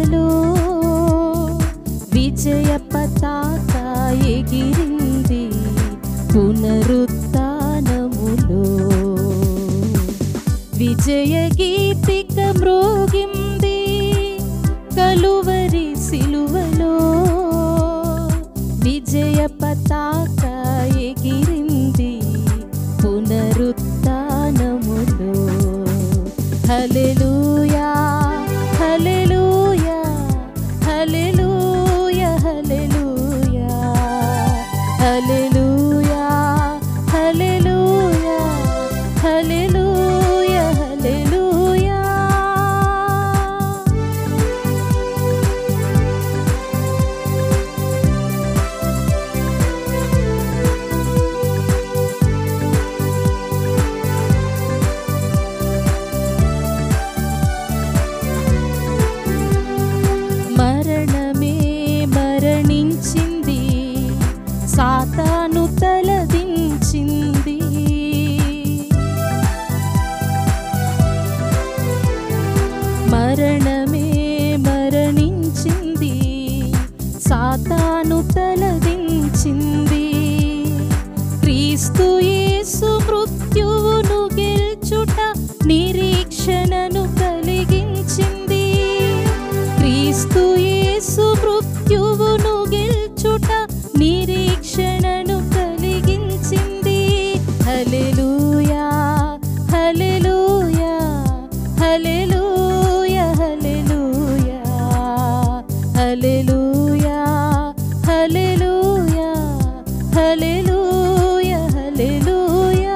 సిలువలో విజయ పతాక ఎగిరింది పునరుత్థానములో. విజయ గీతిక మ్రోగింది కలువరి సిలువలో. విజయ పతాక ఎగిరింది పునరుత్థానములో. హల్లెలూయా హల్లెలూయా హల్లెలూయా హల్లెలూయా హల్లెలూయా హల్లెలూయా హల్లెలూయా హల్లెలూయా. మరణమే మరణించింది, సాతాను తలదించింది. మరణమే మరణించింది, సాతాను తలదించింది. క్రీస్తు యేసు మృత్యువును గెల్చుట నిరీక్షణను కలిగించింది. క్రీస్తు యేసు మృత్యువును గెల్చుట నిరీక్షణను కలిగించింది. హల్లెలూయా హల్లెలూయా హల్లెలూయా హల్లెలూయా హల్లెలూయా హల్లెలూయా హల్లెలూయా హల్లెలూయా.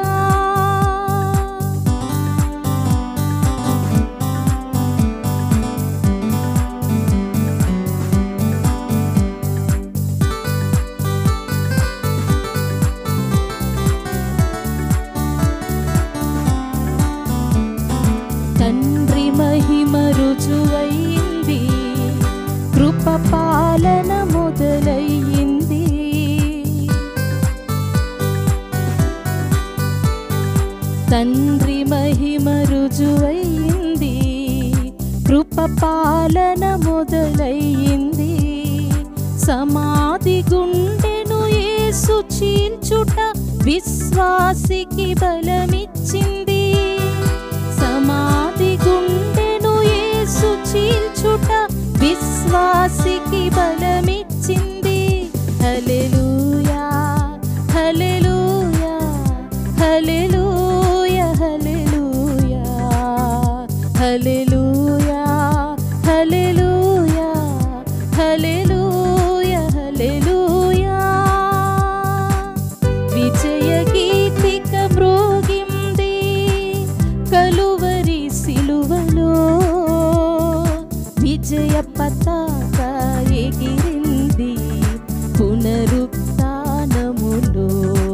తండ్రి మహిమ రుజువైంది, కృప పాలన మొదలయ్యింది. తండ్రి మహిమ రుజువైంది, కృప పాలన మొదలయ్యింది. సమాధి గుండెను యేసు చీల్చుట విశ్వాసికి బలమిచ్చింది. సమాధి గుండెను యేసు చీల్చుట విశ్వాసికి బలమిచ్చింది. హల్లెలూయా హల్లెలూయా హల్లెలూయా హల్లెలూయా హల్లెలూయా హల్లెలూయా హల్లెలూయా హల్లెలూయా. విజయ గీతిక మ్రోగింది కలువరి సిలువలో. విజయ పతాక ఎగిరింది పునరుత్థానములో.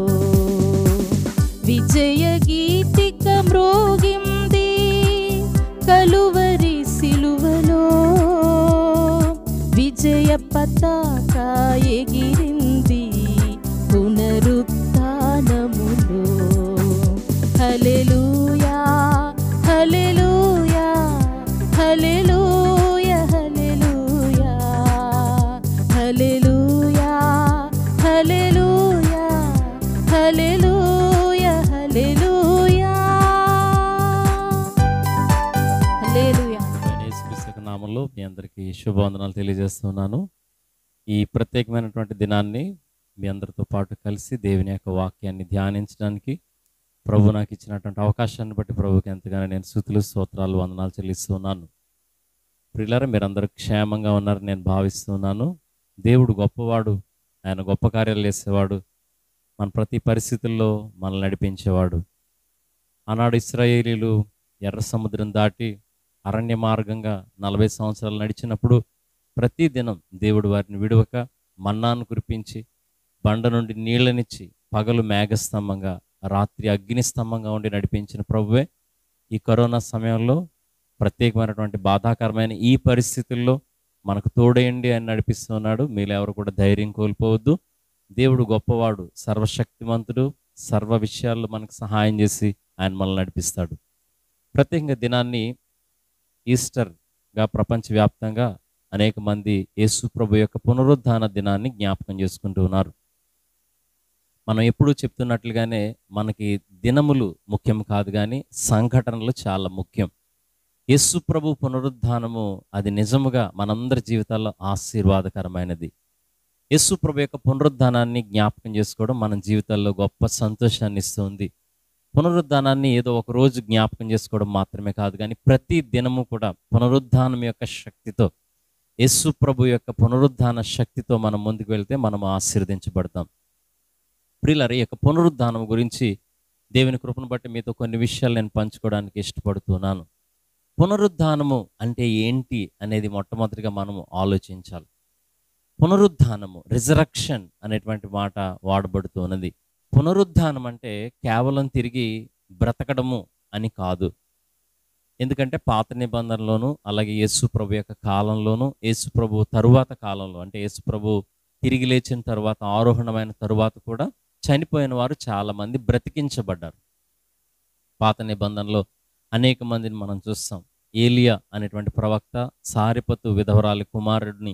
విజయ గీతిక మ్రోగింది కలువరి సిలువలో. విజయ పతాక ఎగిరింది పునరుత్థానములో. హల్లెలూయా హల్లెలూయా హల్లెలూయా హల్లెలూయా హల్లెలూయా హల్లెలూయా హల్లెలూయా హల్లెలూయా హల్లెలూయా. యేసుక్రీస్తు నామములో మీ అందరికీ శుభవందనాలు తెలియజేస్తున్నాను. ఈ ప్రత్యేకమైనటువంటి దినాన్ని మీ అందరితో పాటు కలిసి దేవుని యొక్క వాక్యాన్ని ధ్యానించడానికి ప్రభు నాకు ఇచ్చినటువంటి అవకాశాన్ని బట్టి ప్రభుకి ఎంతగానో నేను స్తుతులు స్తోత్రాలు వందనాలు చెల్లిస్తున్నాను. ప్రియులారా, మీరందరూ క్షేమంగా ఉన్నారని నేను భావిస్తున్నాను. దేవుడు గొప్పవాడు, ఆయన గొప్ప కార్యాలు చేసేవాడు, మన ప్రతి పరిస్థితుల్లో మనల్ని నడిపించేవాడు. ఆనాడు ఇశ్రాయేలీలు ఎర్ర సముద్రం దాటి అరణ్య మార్గంగా 40 సంవత్సరాలు నడిచినప్పుడు ప్రతి దినం దేవుడు వారిని విడవక మన్నాను కురిపించి బండ నుండి నీళ్ళనిచ్చి పగలు మేఘస్తంభంగా రాత్రి అగ్నిస్తంభంగా ఉండి నడిపించిన ప్రభువే ఈ కరోనా సమయంలో ప్రత్యేకమైనటువంటి బాధాకరమైన ఈ పరిస్థితుల్లో మనకు తోడేయండి అని నడిపిస్తున్నాడు. మీరు ఎవరు కూడా ధైర్యం కోల్పోవద్దు. దేవుడు గొప్పవాడు, సర్వశక్తిమంతుడు, సర్వ విషయాల్లో మనకు సహాయం చేసి ఆయన మనల్ని నడిపిస్తాడు. ప్రత్యేకంగా దినాన్ని ఈస్టర్గా ప్రపంచవ్యాప్తంగా అనేక మంది యేసు ప్రభు యొక్క పునరుద్ధాన దినాన్ని జ్ఞాపకం చేసుకుంటూ ఉన్నారు. మనం ఎప్పుడూ చెప్తున్నట్లుగానే మనకి దినములు ముఖ్యం కాదు, కానీ సంఘటనలు చాలా ముఖ్యం. యేసు ప్రభు పునరుద్ధానము అది నిజముగా మనందరి జీవితాల్లో ఆశీర్వాదకరమైనది. యేసు ప్రభు యొక్క పునరుద్ధానాన్ని జ్ఞాపకం చేసుకోవడం మన జీవితాల్లో గొప్ప సంతోషాన్ని ఇస్తుంది. పునరుద్ధానాన్ని ఏదో ఒక రోజు జ్ఞాపకం చేసుకోవడం మాత్రమే కాదు, కానీ ప్రతి దినము కూడా పునరుద్ధానం యొక్క శక్తితో, యేసు ప్రభు యొక్క పునరుద్ధాన శక్తితో మనం ముందుకు వెళ్తే మనం ఆశీర్వదించబడతాం. ప్రియులారా, ఈ యొక్క పునరుద్ధానం గురించి దేవుని కృపను బట్టి మీతో కొన్ని విషయాలు నేను పంచుకోవడానికి ఇష్టపడుతున్నాను. పునరుద్ధానము అంటే ఏంటి అనేది మొట్టమొదటిగా మనము ఆలోచించాలి. పునరుద్ధానము, రిజరక్షన్ అనేటువంటి మాట వాడబడుతున్నది. పునరుద్ధానం అంటే కేవలం తిరిగి బ్రతకడము అని కాదు. ఎందుకంటే పాత నిబంధనలోను, అలాగే యేసు ప్రభు యొక్క కాలంలోను, యేసు ప్రభు తరువాత కాలంలో, అంటే యేసు ప్రభు తిరిగి లేచిన తరువాత, ఆరోహణమైన తరువాత కూడా చనిపోయిన వారు చాలామంది బ్రతికించబడ్డారు. పాత నిబంధనలో అనేక మందిని మనం చూస్తాం. ఏలియా అనేటువంటి ప్రవక్త సారెపతు విధవరాలి కుమారుడిని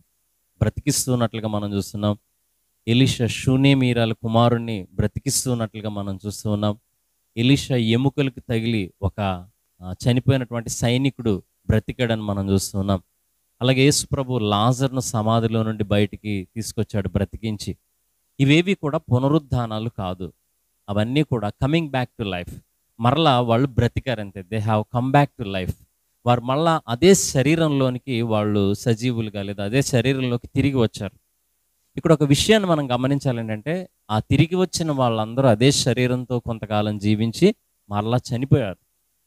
బ్రతికిస్తున్నట్లుగా మనం చూస్తున్నాం. ఎలీషా షూనేమీరాల కుమారుడిని బ్రతికిస్తున్నట్లుగా మనం చూస్తూ ఉన్నాం. ఎలీషా ఎముకలకు తగిలి ఒక చనిపోయినటువంటి సైనికుడు బ్రతికాడని మనం చూస్తున్నాం. అలాగే యేసు ప్రభు లాజర్ను సమాధిలో నుండి బయటికి తీసుకొచ్చాడు బ్రతికించి. ఇవేవి కూడా పునరుద్ధానాలు కాదు, అవన్నీ కూడా కమింగ్ బ్యాక్ టు లైఫ్. మరలా వాళ్ళు బ్రతికారంతే, they have come back to life. వారు మళ్ళా అదే శరీరంలోనికి వాళ్ళు సజీవులుగా, లేదా అదే శరీరంలోకి తిరిగి వచ్చారు. ఇక్కడ ఒక విషయాన్ని మనం గమనించాలి, ఏంటంటే ఆ తిరిగి వచ్చిన వాళ్ళందరూ అదే శరీరంతో కొంతకాలం జీవించి మరలా చనిపోయారు.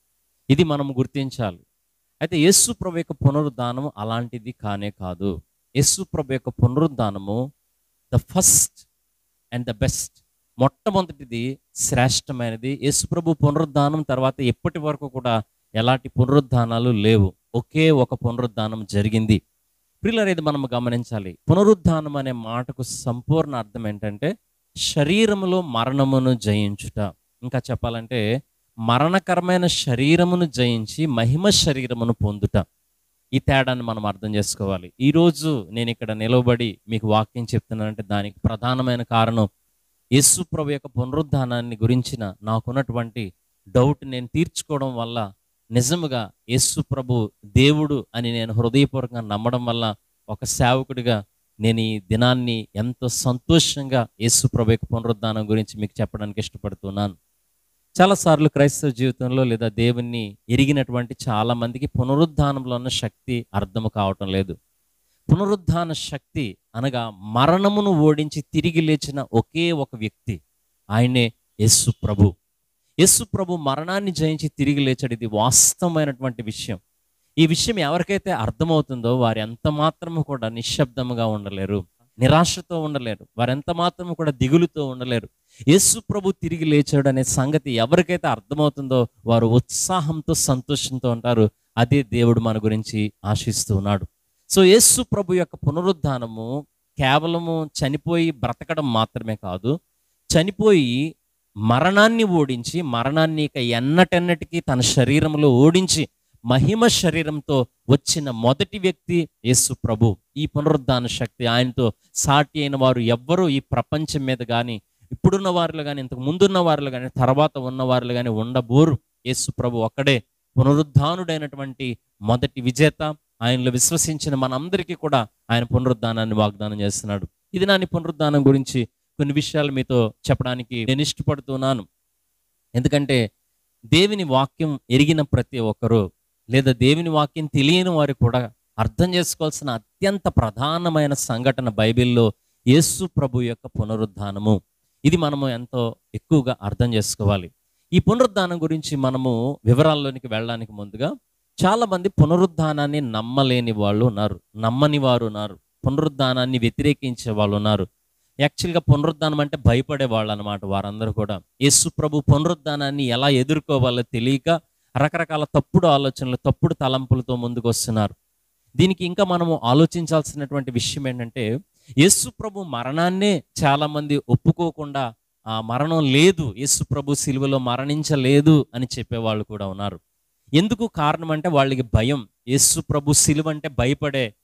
ఇది మనం గుర్తించాలి. అయితే యేసు ప్రభు యొక్క పునరుద్ధానము అలాంటిది కానే కాదు. యేసు ప్రభు యొక్క పునరుద్ధానము the first and the best, మొట్టమొదటిది, శ్రేష్టమైనది. యేసు ప్రభు పునరుద్ధానం తర్వాత ఎప్పటి వరకు కూడా ఎలాంటి పునరుద్ధానాలు లేవు. ఒకే ఒక పునరుద్ధానం జరిగింది. ప్రియులారా, ఇది మనం గమనించాలి. పునరుద్ధానం అనే మాటకు సంపూర్ణ అర్థం ఏంటంటే శరీరములో మరణమును జయించుట. ఇంకా చెప్పాలంటే మరణకరమైన శరీరమును జయించి మహిమ శరీరమును పొందుట. ఈ తేడాన్ని మనం అర్థం చేసుకోవాలి. ఈరోజు నేను ఇక్కడ నిలవబడి మీకు వాక్యం చెప్తున్నానంటే దానికి ప్రధానమైన కారణం యేసు ప్రభు యొక్క పునరుద్ధానాన్ని గురించిన నాకున్నటువంటి డౌట్ నేను తీర్చుకోవడం వల్ల, నిజముగా యేసు ప్రభు దేవుడు అని నేను హృదయపూర్వకంగా నమ్మడం వల్ల, ఒక సేవకుడిగా నేను ఈ దినాన్ని ఎంతో సంతోషంగా యేసు ప్రభు యొక్క పునరుద్ధానం గురించి మీకు చెప్పడానికి ఇష్టపడుతున్నాను. చాలాసార్లు క్రైస్తవ జీవితంలో లేదా దేవుణ్ణి ఎరిగినటువంటి చాలామందికి పునరుద్ధానంలో ఉన్న శక్తి అర్థం కావటం లేదు. పునరుద్ధాన శక్తి అనగా మరణమును ఓడించి తిరిగి లేచిన ఒకే ఒక వ్యక్తి, ఆయనే యేసు ప్రభు. యేసు ప్రభు మరణాన్ని జయించి తిరిగి లేచాడు. ఇది వాస్తవమైనటువంటి విషయం. ఈ విషయం ఎవరికైతే అర్థమవుతుందో వారు ఎంత మాత్రము కూడా నిశ్శబ్దముగా ఉండలేరు, నిరాశతో ఉండలేరు, వారెంత మాత్రము కూడా దిగులుతో ఉండలేరు. యేసు ప్రభు తిరిగి లేచాడు అనే సంగతి ఎవరికైతే అర్థమవుతుందో వారు ఉత్సాహంతో, సంతోషంతో ఉంటారు. అదే దేవుడు మన గురించి ఆశిస్తూ ఉన్నాడు. సో యేసు ప్రభు యొక్క పునరుద్ధానము కేవలము చనిపోయి బ్రతకడం మాత్రమే కాదు, చనిపోయి మరణాన్ని ఓడించి, మరణాన్ని ఇక ఎన్నటెన్నటికీ తన శరీరంలో ఓడించి మహిమ శరీరంతో వచ్చిన మొదటి వ్యక్తి యేసు ప్రభు. ఈ పునరుద్ధాన శక్తి, ఆయనతో సాటి అయిన వారు ఎవ్వరూ ఈ ప్రపంచం మీద కానీ, ఇప్పుడున్న వారిలో కానీ, ఇంతకు ముందున్న వారిలో కానీ, తర్వాత ఉన్న వారిలో కానీ ఉండబోరు. యేసు ప్రభు ఒక్కడే పునరుద్ధానుడైనటువంటి మొదటి విజేత. ఆయనలో విశ్వసించిన మనందరికీ కూడా ఆయన పునరుద్ధానాన్ని వాగ్దానం చేస్తున్నాడు. ఇది నా పునరుద్ధానం గురించి కొన్ని విషయాలు మీతో చెప్పడానికి నేను ఇష్టపడుతున్నాను. ఎందుకంటే దేవుని వాక్యం ఎరిగిన ప్రతి ఒక్కరూ, లేదా దేవుని వాక్యం తెలియని వారు కూడా అర్థం చేసుకోవాల్సిన అత్యంత ప్రధానమైన సంఘటన బైబిల్లో యేసు ప్రభు యొక్క పునరుద్ధానము. ఇది మనము ఎంతో ఎక్కువగా అర్థం చేసుకోవాలి. ఈ పునరుద్ధానం గురించి మనము వివరాల్లోనికి వెళ్ళడానికి ముందుగా, చాలామంది పునరుద్ధానాన్ని నమ్మలేని వాళ్ళు ఉన్నారు, నమ్మని వారు ఉన్నారు, పునరుద్ధానాన్ని వ్యతిరేకించే వాళ్ళు ఉన్నారు. యాక్చువల్గా పునరుద్ధానం అంటే భయపడే వాళ్ళు అనమాట. వారందరూ కూడా యేసు ప్రభు పునరుద్ధానాన్ని ఎలా ఎదుర్కోవాలో తెలియక రకరకాల తప్పుడు ఆలోచనలు, తప్పుడు తలంపులతో ముందుకు వస్తున్నారు. దీనికి ఇంకా మనము ఆలోచించాల్సినటువంటి విషయం ఏంటంటే, యేసు ప్రభు మరణాన్నే చాలామంది ఒప్పుకోకుండా, ఆ మరణం లేదు, యేసు ప్రభు సిలువలో మరణించలేదు అని చెప్పేవాళ్ళు కూడా ఉన్నారు. ఎందుకు కారణం అంటే వాళ్ళకి భయం. యేసు ప్రభు సిలువ అంటే భయపడే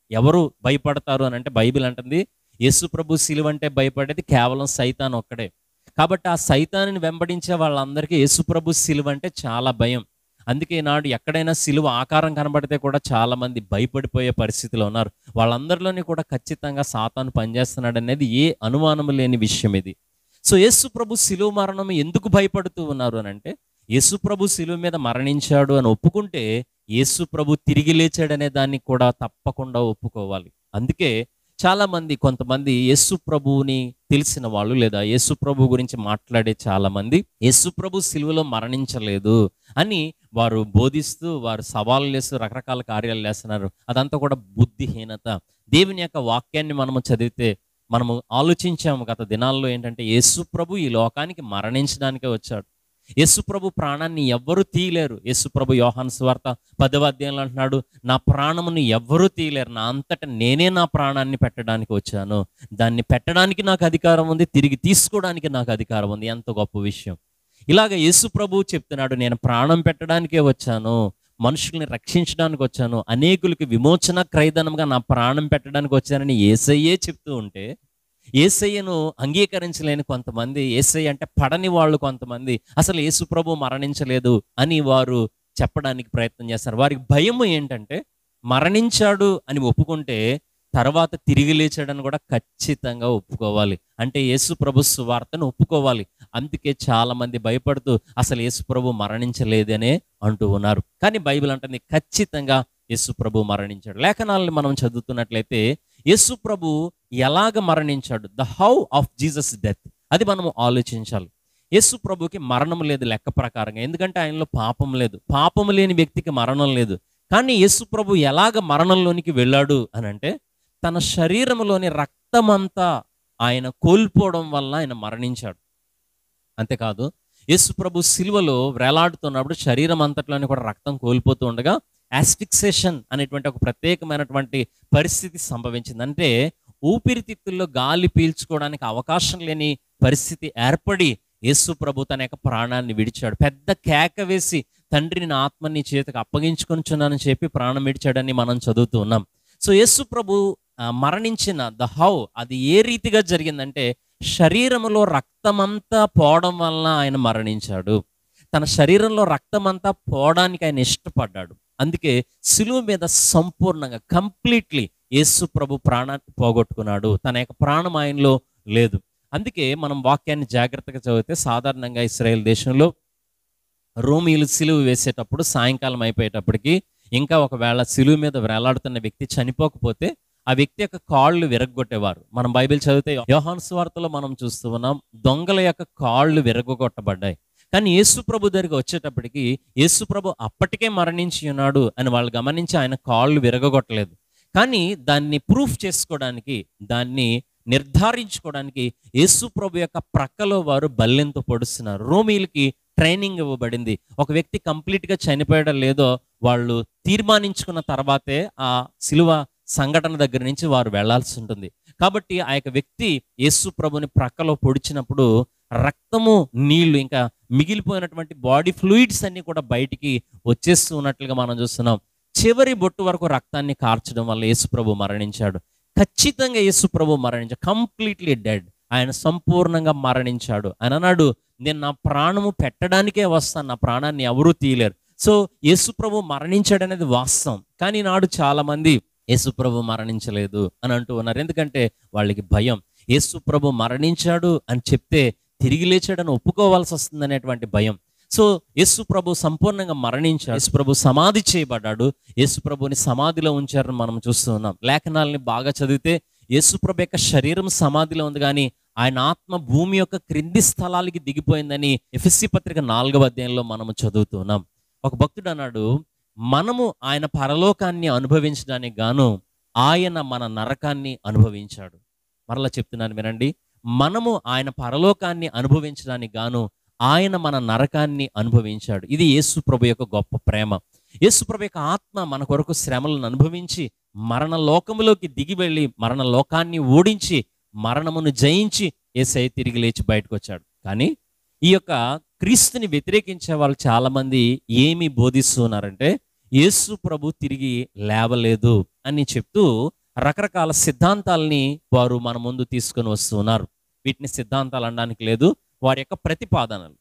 ఎవరు భయపడతారు అని అంటే బైబిల్ అంటుంది యేసు ప్రభు సిలువ అంటే భయపడేది కేవలం సైతాన్ ఒక్కడే. కాబట్టి ఆ సైతాన్ని వెంబడించే వాళ్ళందరికీ యేసు ప్రభు సిలువ అంటే చాలా భయం. అందుకే నాడు ఎక్కడైనా సిలువ ఆకారం కనబడితే కూడా చాలా మంది భయపడిపోయే పరిస్థితిలో ఉన్నారు. వాళ్ళందరిలోని కూడా ఖచ్చితంగా సాతాను పనిచేస్తున్నాడు అనేది ఏ అనుమానం లేని విషయం ఇది. సో యేసు ప్రభు సిలువ మరణం ఎందుకు భయపడుతూ ఉన్నారు అని అంటే, యేసు ప్రభు సిలువ మీద మరణించాడు అని ఒప్పుకుంటే యేసు ప్రభు తిరిగి లేచాడనే దాన్ని కూడా తప్పకుండా ఒప్పుకోవాలి. అందుకే చాలా మంది కొంతమంది యేసు ప్రభువుని తెలిసిన వాళ్ళు లేదా యేసు ప్రభు గురించి మాట్లాడే చాలా మంది యేసు ప్రభు సిలువలో మరణించలేదు అని వారు బోధిస్తూ వారు సవాళ్ళు చేస్తూ రకరకాల కార్యాలు చేస్తున్నారు. అదంతా కూడా బుద్ధిహీనత. దేవుని యొక్క వాక్యాన్ని మనము చదివితే మనము ఆలోచించాము గత దినాల్లో ఏంటంటే యేసు ప్రభు ఈ లోకానికి మరణించడానికే వచ్చాడు. యేసు ప్రభు ప్రాణాన్ని ఎవ్వరూ తీయలేరు. యేసు ప్రభు యోహాను సువార్త 10వ అధ్యాయంలో అంటున్నాడు, నా ప్రాణముని ఎవ్వరూ తీయలేరు, నా అంతటా నేనే నా ప్రాణాన్ని పెట్టడానికి వచ్చాను, దాన్ని పెట్టడానికి నాకు అధికారం ఉంది, తిరిగి తీసుకోవడానికి నాకు అధికారం ఉంది. ఎంత గొప్ప విషయం. ఇలాగ యేసు ప్రభు చెప్తున్నాడు, నేను ప్రాణం పెట్టడానికే వచ్చాను, మనుషుల్ని రక్షించడానికి వచ్చాను, అనేకులకి విమోచన క్రయధనంగా నా ప్రాణం పెట్టడానికి వచ్చానని యేసయ్యే చెప్తూ ఉంటే, యేసయ్యను అంగీకరించలేని కొంతమంది, యేసయ్య అంటే పడని వాళ్ళు కొంతమంది అసలు యేసు ప్రభు మరణించలేదు అని వారు చెప్పడానికి ప్రయత్నం చేస్తారు. వారికి భయం ఏంటంటే మరణించాడు అని ఒప్పుకుంటే తర్వాత తిరిగి లేచాడని కూడా ఖచ్చితంగా ఒప్పుకోవాలి. అంటే యేసు ప్రభు సువార్తను ఒప్పుకోవాలి. అందుకే చాలా మంది భయపడుతూ అసలు యేసు ప్రభు మరణించలేదనే అంటూ ఉన్నారు. కానీ బైబిల్ అంటుంది ఖచ్చితంగా యేసు ప్రభు మరణించాడు. లేఖనాలను మనం చదువుతున్నట్లయితే యేసు ప్రభు ఎలాగ మరణించాడు, the how of Jesus death, అది మనం ఆలోచించాలి. యేసు ప్రభుకి మరణం లేదు లెక్క ప్రకారంగా, ఎందుకంటే ఆయనలో పాపం లేదు. పాపం లేని వ్యక్తికి మరణం లేదు. కానీ యేసు ప్రభు ఎలాగ మరణంలోనికి వెళ్ళాడు అని అంటే తన శరీరంలోని రక్తమంతా ఆయన కోల్పోవడం వల్ల ఆయన మరణించాడు. అంతేకాదు యేసు ప్రభు సిలువలో వేలాడుతున్నప్పుడు శరీరం అంతట్లోని కూడా రక్తం కోల్పోతూ ఉండగా యాస్ఫిక్సేషన్ అనేటువంటి ఒక ప్రత్యేకమైనటువంటి పరిస్థితి సంభవించింది. అంటే ఊపిరితిత్తుల్లో గాలి పీల్చుకోవడానికి అవకాశం లేని పరిస్థితి ఏర్పడి యేసు ప్రభు తన యొక్క ప్రాణాన్ని విడిచాడు. పెద్ద కేక వేసి తండ్రిని నా ఆత్మని చేతికి అప్పగించుకొనిచున్నానని చెప్పి ప్రాణం విడిచాడని మనం చదువుతూ ఉన్నాం. సో యేసు ప్రభు మరణించిన ద హౌ అది ఏ రీతిగా జరిగిందంటే శరీరంలో రక్తమంతా పోవడం వలన ఆయన మరణించాడు. తన శరీరంలో రక్తమంతా పోవడానికి ఆయన ఇష్టపడ్డాడు. అందుకే సిలువ మీద సంపూర్ణంగా కంప్లీట్లీ యేసు ప్రభు ప్రాణాన్ని పోగొట్టుకున్నాడు. తన యొక్క ప్రాణం ఆయనలో లేదు. అందుకే మనం వాక్యాన్ని జాగ్రత్తగా చదివితే సాధారణంగా ఇశ్రాయేల్ దేశంలో రోమీయులు సిలువ వేసేటప్పుడు సాయంకాలం అయిపోయేటప్పటికి ఇంకా ఒకవేళ సిలువ మీద వేలాడుతున్న వ్యక్తి చనిపోకపోతే ఆ వ్యక్తి యొక్క కాళ్ళు విరగొట్టేవారు. మనం బైబిల్ చదివితే యోహాను సువార్తలో మనం చూస్తూ ఉన్నాం, దొంగల యొక్క కాళ్ళు విరగొట్టబడ్డాయి. కానీ యేసు ప్రభు దగ్గరికి వచ్చేటప్పటికి యేసు ప్రభు అప్పటికే మరణించి ఉన్నాడు అని వాళ్ళు గమనించి ఆయన కాళ్ళు విరగొట్టలేదు. కానీ దాన్ని ప్రూఫ్ చేసుకోవడానికి, దాన్ని నిర్ధారించుకోవడానికి యేసు ప్రభు యొక్క ప్రక్కలో వారు బల్లెంతో పొడుస్తున్నారు. రోమీలకి ట్రైనింగ్ ఇవ్వబడింది. ఒక వ్యక్తి కంప్లీట్గా చనిపోయాడో లేదో వాళ్ళు తీర్మానించుకున్న తర్వాతే ఆ సిలువ సంఘటన దగ్గర నుంచి వారు వెళ్లాల్సి ఉంటుంది. కాబట్టి ఆ యొక్క వ్యక్తి యేసు ప్రభుని ప్రక్కలో పొడిచినప్పుడు రక్తము, నీళ్లు, ఇంకా మిగిలిపోయినటువంటి బాడీ ఫ్లూయిడ్స్ అన్ని కూడా బయటికి వచ్చేస్తూ ఉన్నట్లుగా మనం చూస్తున్నాం. చివరి బొట్టు వరకు రక్తాన్ని కార్చడం వల్ల యేసు ప్రభు మరణించాడు. ఖచ్చితంగా యేసు ప్రభు మరణించాడు. Completely dead. ఆయన సంపూర్ణంగా మరణించాడు. ఆయన అన్నాడు, నేను నా ప్రాణము పెట్టడానికే వస్తాను, నా ప్రాణాన్ని ఎవరూ తీయలేరు. సో యేసు ప్రభు మరణించాడు అనేది వాస్తవం. కానీ నాడు చాలా మంది యేసు ప్రభు మరణించలేదు అని అంటూ ఉన్నారు. ఎందుకంటే వాళ్ళకి భయం. యేసు ప్రభు మరణించాడు అని చెప్తే తిరిగి లేచాడని ఒప్పుకోవాల్సి వస్తుంది అనేటువంటి భయం. సో యేసు ప్రభు సంపూర్ణంగా మరణించాడు. యేసు ప్రభు సమాధి చేయబడ్డాడు. యేసు ప్రభుని సమాధిలో ఉంచారని మనం చూస్తూ ఉన్నాం. లేఖనాలని బాగా చదివితే యేసు ప్రభు యొక్క శరీరం సమాధిలో ఉంది, కానీ ఆయన ఆత్మ భూమి యొక్క క్రింది స్థలాలకి దిగిపోయిందని ఎఫెసీ పత్రిక 4వ అధ్యాయంలో మనము చదువుతూ ఉన్నాం. ఒక భక్తుడు అన్నాడు, మనము ఆయన పరలోకాన్ని అనుభవించడానికి గాను ఆయన మన నరకాన్ని అనుభవించాడు. మరలా చెప్తున్నాను వినండి, మనము ఆయన పరలోకాన్ని అనుభవించడానికి గాను ఆయన మన నరకాన్ని అనుభవించాడు. ఇది యేసు ప్రభు యొక్క గొప్ప ప్రేమ. యేసు ప్రభు యొక్క ఆత్మ మన కొరకు శ్రమలను అనుభవించి మరణ లోకములోకి దిగి వెళ్ళి మరణ లోకాన్ని ఓడించి మరణమును జయించి యేసయ్య తిరిగి లేచి బయటకు వచ్చాడు. కానీ ఈ యొక్క క్రీస్తుని వ్యతిరేకించే వాళ్ళు చాలా మంది ఏమి బోధిస్తున్నారంటే యేసు ప్రభు తిరిగి లేవలేదు అని చెప్తూ రకరకాల సిద్ధాంతాలని వారు మన ముందు తీసుకొని వస్తున్నారు. వీటిని సిద్ధాంతాలు అనడానికి లేదు, వారి యొక్క ప్రతిపాదనలు,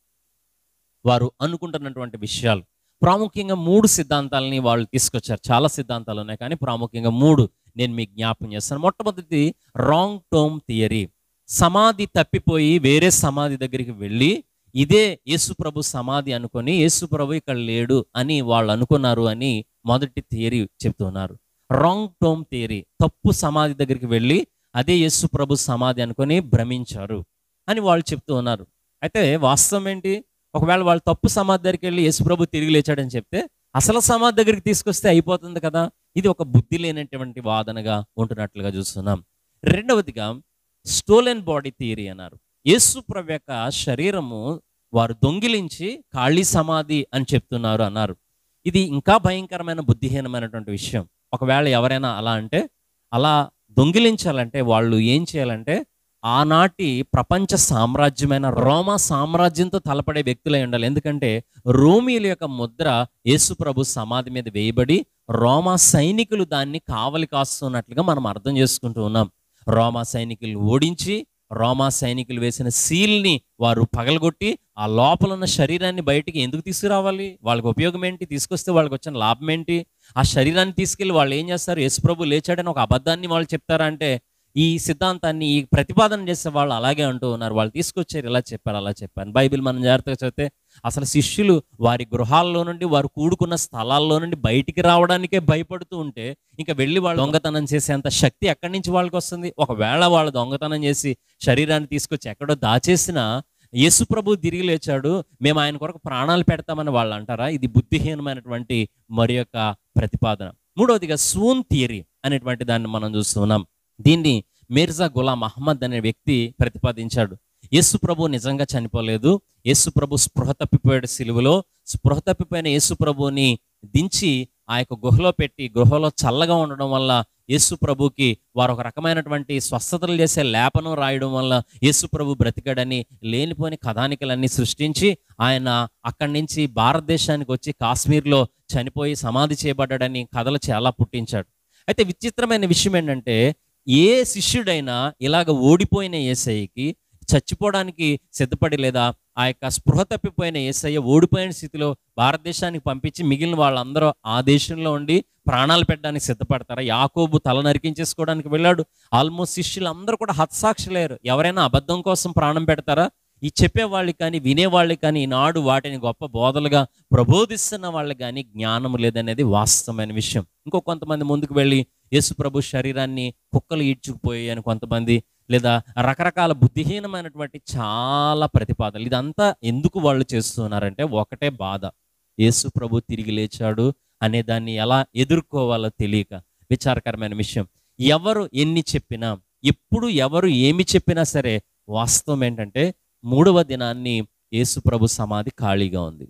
వారు అనుకుంటున్నటువంటి విషయాలు. ప్రాముఖ్యంగా 3 సిద్ధాంతాలని వాళ్ళు తీసుకొచ్చారు. చాలా సిద్ధాంతాలు ఉన్నాయి, కానీ ప్రాముఖ్యంగా 3 నేను మీకు జ్ఞాపకం చేస్తాను. మొట్టమొదటి రాంగ్ టోమ్ థియరీ. సమాధి తప్పిపోయి వేరే సమాధి దగ్గరికి వెళ్ళి ఇదే యేసు ప్రభు సమాధి అనుకొని యేసు ప్రభు ఇక్కడ లేడు అని వాళ్ళు అనుకున్నారు అని మొదటి థియరీ చెప్తున్నారు. రాంగ్ టోమ్ థియరీ, తప్పు సమాధి దగ్గరికి వెళ్ళి అదే యేసు ప్రభు సమాధి అనుకొని భ్రమించారు అని వాళ్ళు చెప్తూ ఉన్నారు. అయితే వాస్తవం ఏంటి? ఒకవేళ వాళ్ళు తప్పు సమాధి దగ్గరికి వెళ్ళి యేసు ప్రభు తిరిగి లేచాడని చెప్తే అసలు సమాధి దగ్గరికి తీసుకొస్తే అయిపోతుంది కదా. ఇది ఒక బుద్ధి లేనటువంటి వాదనగా ఉంటున్నట్లుగా చూస్తున్నాం. రెండవదిగా స్టోలెన్ బాడీ థియరీ అన్నారు. యేసు ప్రభు యొక్క శరీరము వారు దొంగిలించి ఖాళీ సమాధి అని చెప్తున్నారు అన్నారు. ఇది ఇంకా భయంకరమైన బుద్ధిహీనమైనటువంటి విషయం. ఒకవేళ ఎవరైనా అలా అంటే, అలా దొంగిలించాలంటే వాళ్ళు ఏం చేయాలంటే ఆనాటి ప్రపంచ సామ్రాజ్యమైన రోమా సామ్రాజ్యంతో తలపడే వ్యక్తులై ఉండాలి. ఎందుకంటే రోమీయుల యొక్క ముద్ర యేసు ప్రభు సమాధి మీద వేయబడి రోమా సైనికులు దాన్ని కావలి కాస్తున్నట్లుగా మనం అర్థం చేసుకుంటూ ఉన్నాం. రోమా సైనికులు ఓడించి రోమా సైనికులు వేసిన సీల్ని వారు పగలగొట్టి ఆ లోపల ఉన్న శరీరాన్ని బయటికి ఎందుకు తీసుకురావాలి? వాళ్ళకి ఉపయోగం ఏంటి? తీసుకొస్తే వాళ్ళకి వచ్చిన లాభం ఏంటి? ఆ శరీరాన్ని తీసుకెళ్ళి వాళ్ళు ఏం చేస్తారు? యేసు ప్రభు లేచాడని ఒక అబద్ధాన్ని వాళ్ళు చెప్తారా అంటే, ఈ సిద్ధాంతాన్ని ఈ ప్రతిపాదన చేసే వాళ్ళు అలాగే అంటూ ఉన్నారు. వాళ్ళు తీసుకొచ్చారు, ఇలా చెప్పారు, అలా చెప్పారు. బైబిల్ మనం జాగ్రత్తగా చదివితే అసలు శిష్యులు వారి గృహాల్లో నుండి, వారు కూడుకున్న స్థలాల్లో నుండి బయటికి రావడానికే భయపడుతూ ఉంటే ఇంకా వెళ్ళి వాళ్ళు దొంగతనం చేసేంత శక్తి ఎక్కడి నుంచి వాళ్ళకి వస్తుంది? ఒకవేళ వాళ్ళు దొంగతనం చేసి శరీరాన్ని తీసుకొచ్చి ఎక్కడో దాచేసినా యేసు ప్రభు తిరిగి లేచాడు, మేము ఆయన కొరకు ప్రాణాలు పెడతామని వాళ్ళు అంటారా? ఇది బుద్ధిహీనమైనటువంటి మరి యొక్క ప్రతిపాదన. మూడవదిగా స్వూన్ థియరీ అనేటువంటి దాన్ని మనం చూస్తున్నాం. దీన్ని మిర్జా గులాం అహ్మద్ అనే వ్యక్తి ప్రతిపాదించాడు. యేసు ప్రభు నిజంగా చనిపోలేదు, యేసు ప్రభు స్పృహ తప్పిపోయాడు సిలువలో. స్పృహ తప్పిపోయిన యేసు ప్రభుని దించి ఆ యొక్క గుహలో పెట్టి, గుహలో చల్లగా ఉండడం వల్ల యేసు ప్రభుకి వారు ఒక రకమైనటువంటి స్వస్థతలు చేసే లేపనం రాయడం వల్ల యేసు ప్రభు బ్రతికాడని లేనిపోని కథానికలన్నీ సృష్టించి ఆయన అక్కడి నుంచి భారతదేశానికి వచ్చి కాశ్మీర్లో చనిపోయి సమాధి చేయబడ్డాడని కథలు చాలా పుట్టించాడు. అయితే విచిత్రమైన విషయం ఏంటంటే, ఏ శిష్యుడైనా ఇలాగ ఓడిపోయిన యేసయ్యకి చచ్చిపోవడానికి సిద్ధపడి, లేదా ఆ యొక్క స్పృహ తప్పిపోయిన యేసయ్య ఓడిపోయిన స్థితిలో భారతదేశానికి పంపించి మిగిలిన వాళ్ళందరూ ఆ దేశంలో ఉండి ప్రాణాలు పెట్టడానికి సిద్ధపడతారా? యాకోబు తల నరికించేసుకోవడానికి వెళ్ళాడు. ఆల్మోస్ట్ శిష్యులు అందరూ కూడా హతసాక్షులయ్యారు. ఎవరైనా అబద్ధం కోసం ప్రాణం పెడతారా? ఈ చెప్పేవాళ్ళకి కానీ వినేవాళ్ళకి కానీ ఈనాడు వాటిని గొప్ప బోధలుగా ప్రబోధిస్తున్న వాళ్ళకి కానీ జ్ఞానం లేదనేది వాస్తవమైన విషయం. ఇంకో కొంతమంది ముందుకు వెళ్ళి యేసు ప్రభు శరీరాన్ని కుక్కలు ఈడ్చుకుపోయాయి అని కొంతమంది, లేదా రకరకాల బుద్ధిహీనమైనటువంటి చాలా ప్రతిపాదనలు. ఇదంతా ఎందుకు వాళ్ళు చేస్తున్నారంటే ఒకటే బాధ, యేసు ప్రభు తిరిగి లేచాడు అనే దాన్ని ఎలా ఎదుర్కోవాలో తెలియక. విచారకరమైన విషయం. ఎవరు ఎన్ని చెప్పినా, ఎప్పుడు ఎవరు ఏమి చెప్పినా సరే వాస్తవం ఏంటంటే 3వ దినాన్ని యేసు ప్రభు సమాధి ఖాళీగా ఉంది.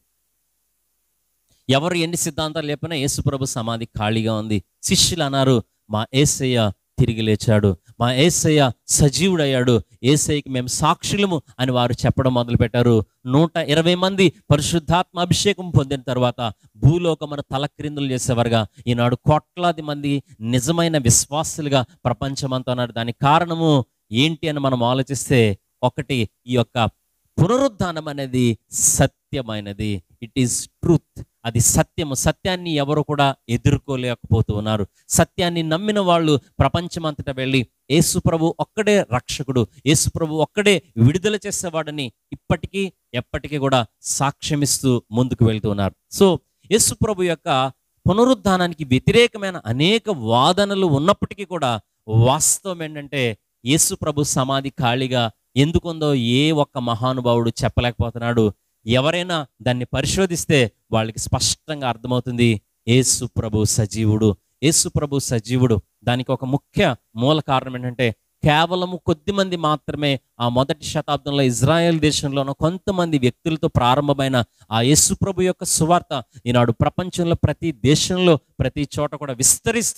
ఎవరు ఎన్ని సిద్ధాంతాలు చెప్పినా యేసు ప్రభు సమాధి ఖాళీగా ఉంది. శిష్యులు అన్నారు, మా యేసయ్య తిరిగి లేచాడు, మా యేసయ్య సజీవుడయ్యాడు, యేసయ్యకి మేము సాక్షులము అని వారు చెప్పడం మొదలుపెట్టారు. 120 మంది పరిశుద్ధాత్మ అభిషేకం పొందిన తర్వాత భూలోకమును తలక్రిందులు చేసేవారుగా ఈనాడు కోట్లాది మంది నిజమైన విశ్వాసులుగా ప్రపంచమంతా ఉన్నారు. దానికి కారణము ఏంటి అని మనం ఆలోచిస్తే, ఒకటి, ఈ యొక్క పునరుద్ధానం అనేది సత్యమైనది. It is truth. అది సత్యము. సత్యాన్ని ఎవరు కూడా ఎదుర్కోలేకపోతూ ఉన్నారు. సత్యాన్ని నమ్మిన వాళ్ళు ప్రపంచమంతటా వెళ్ళి యేసు ప్రభు ఒక్కడే రక్షకుడు, యేసు ప్రభు ఒక్కడే విడుదల చేసేవాడని ఇప్పటికీ ఎప్పటికీ కూడా సాక్ష్యమిస్తూ ముందుకు వెళ్తూ ఉన్నారు. సో యేసు ప్రభు యొక్క పునరుద్ధానానికి వ్యతిరేకమైన అనేక వాదనలు ఉన్నప్పటికీ కూడా వాస్తవం ఏంటంటే, యేసు ప్రభు సమాధి ఖాళీగా ఎందుకుందో ఏ ఒక్క మహానుభావుడు చెప్పలేకపోతున్నాడు. ఎవరైనా దాన్ని పరిశోధిస్తే వాళ్ళకి స్పష్టంగా అర్థమవుతుంది, యేసు ప్రభు సజీవుడు, యేసు ప్రభు సజీవుడు. దానికి ఒక ముఖ్య మూల కారణం ఏంటంటే, కేవలము కొద్దిమంది మాత్రమే ఆ మొదటి శతాబ్దంలో ఇజ్రాయెల్ దేశంలోనూ కొంతమంది వ్యక్తులతో ప్రారంభమైన ఆ యేసు ప్రభు యొక్క సువార్త ఈనాడు ప్రపంచంలో ప్రతి దేశంలో ప్రతి చోట కూడా విస్తరిస్తూ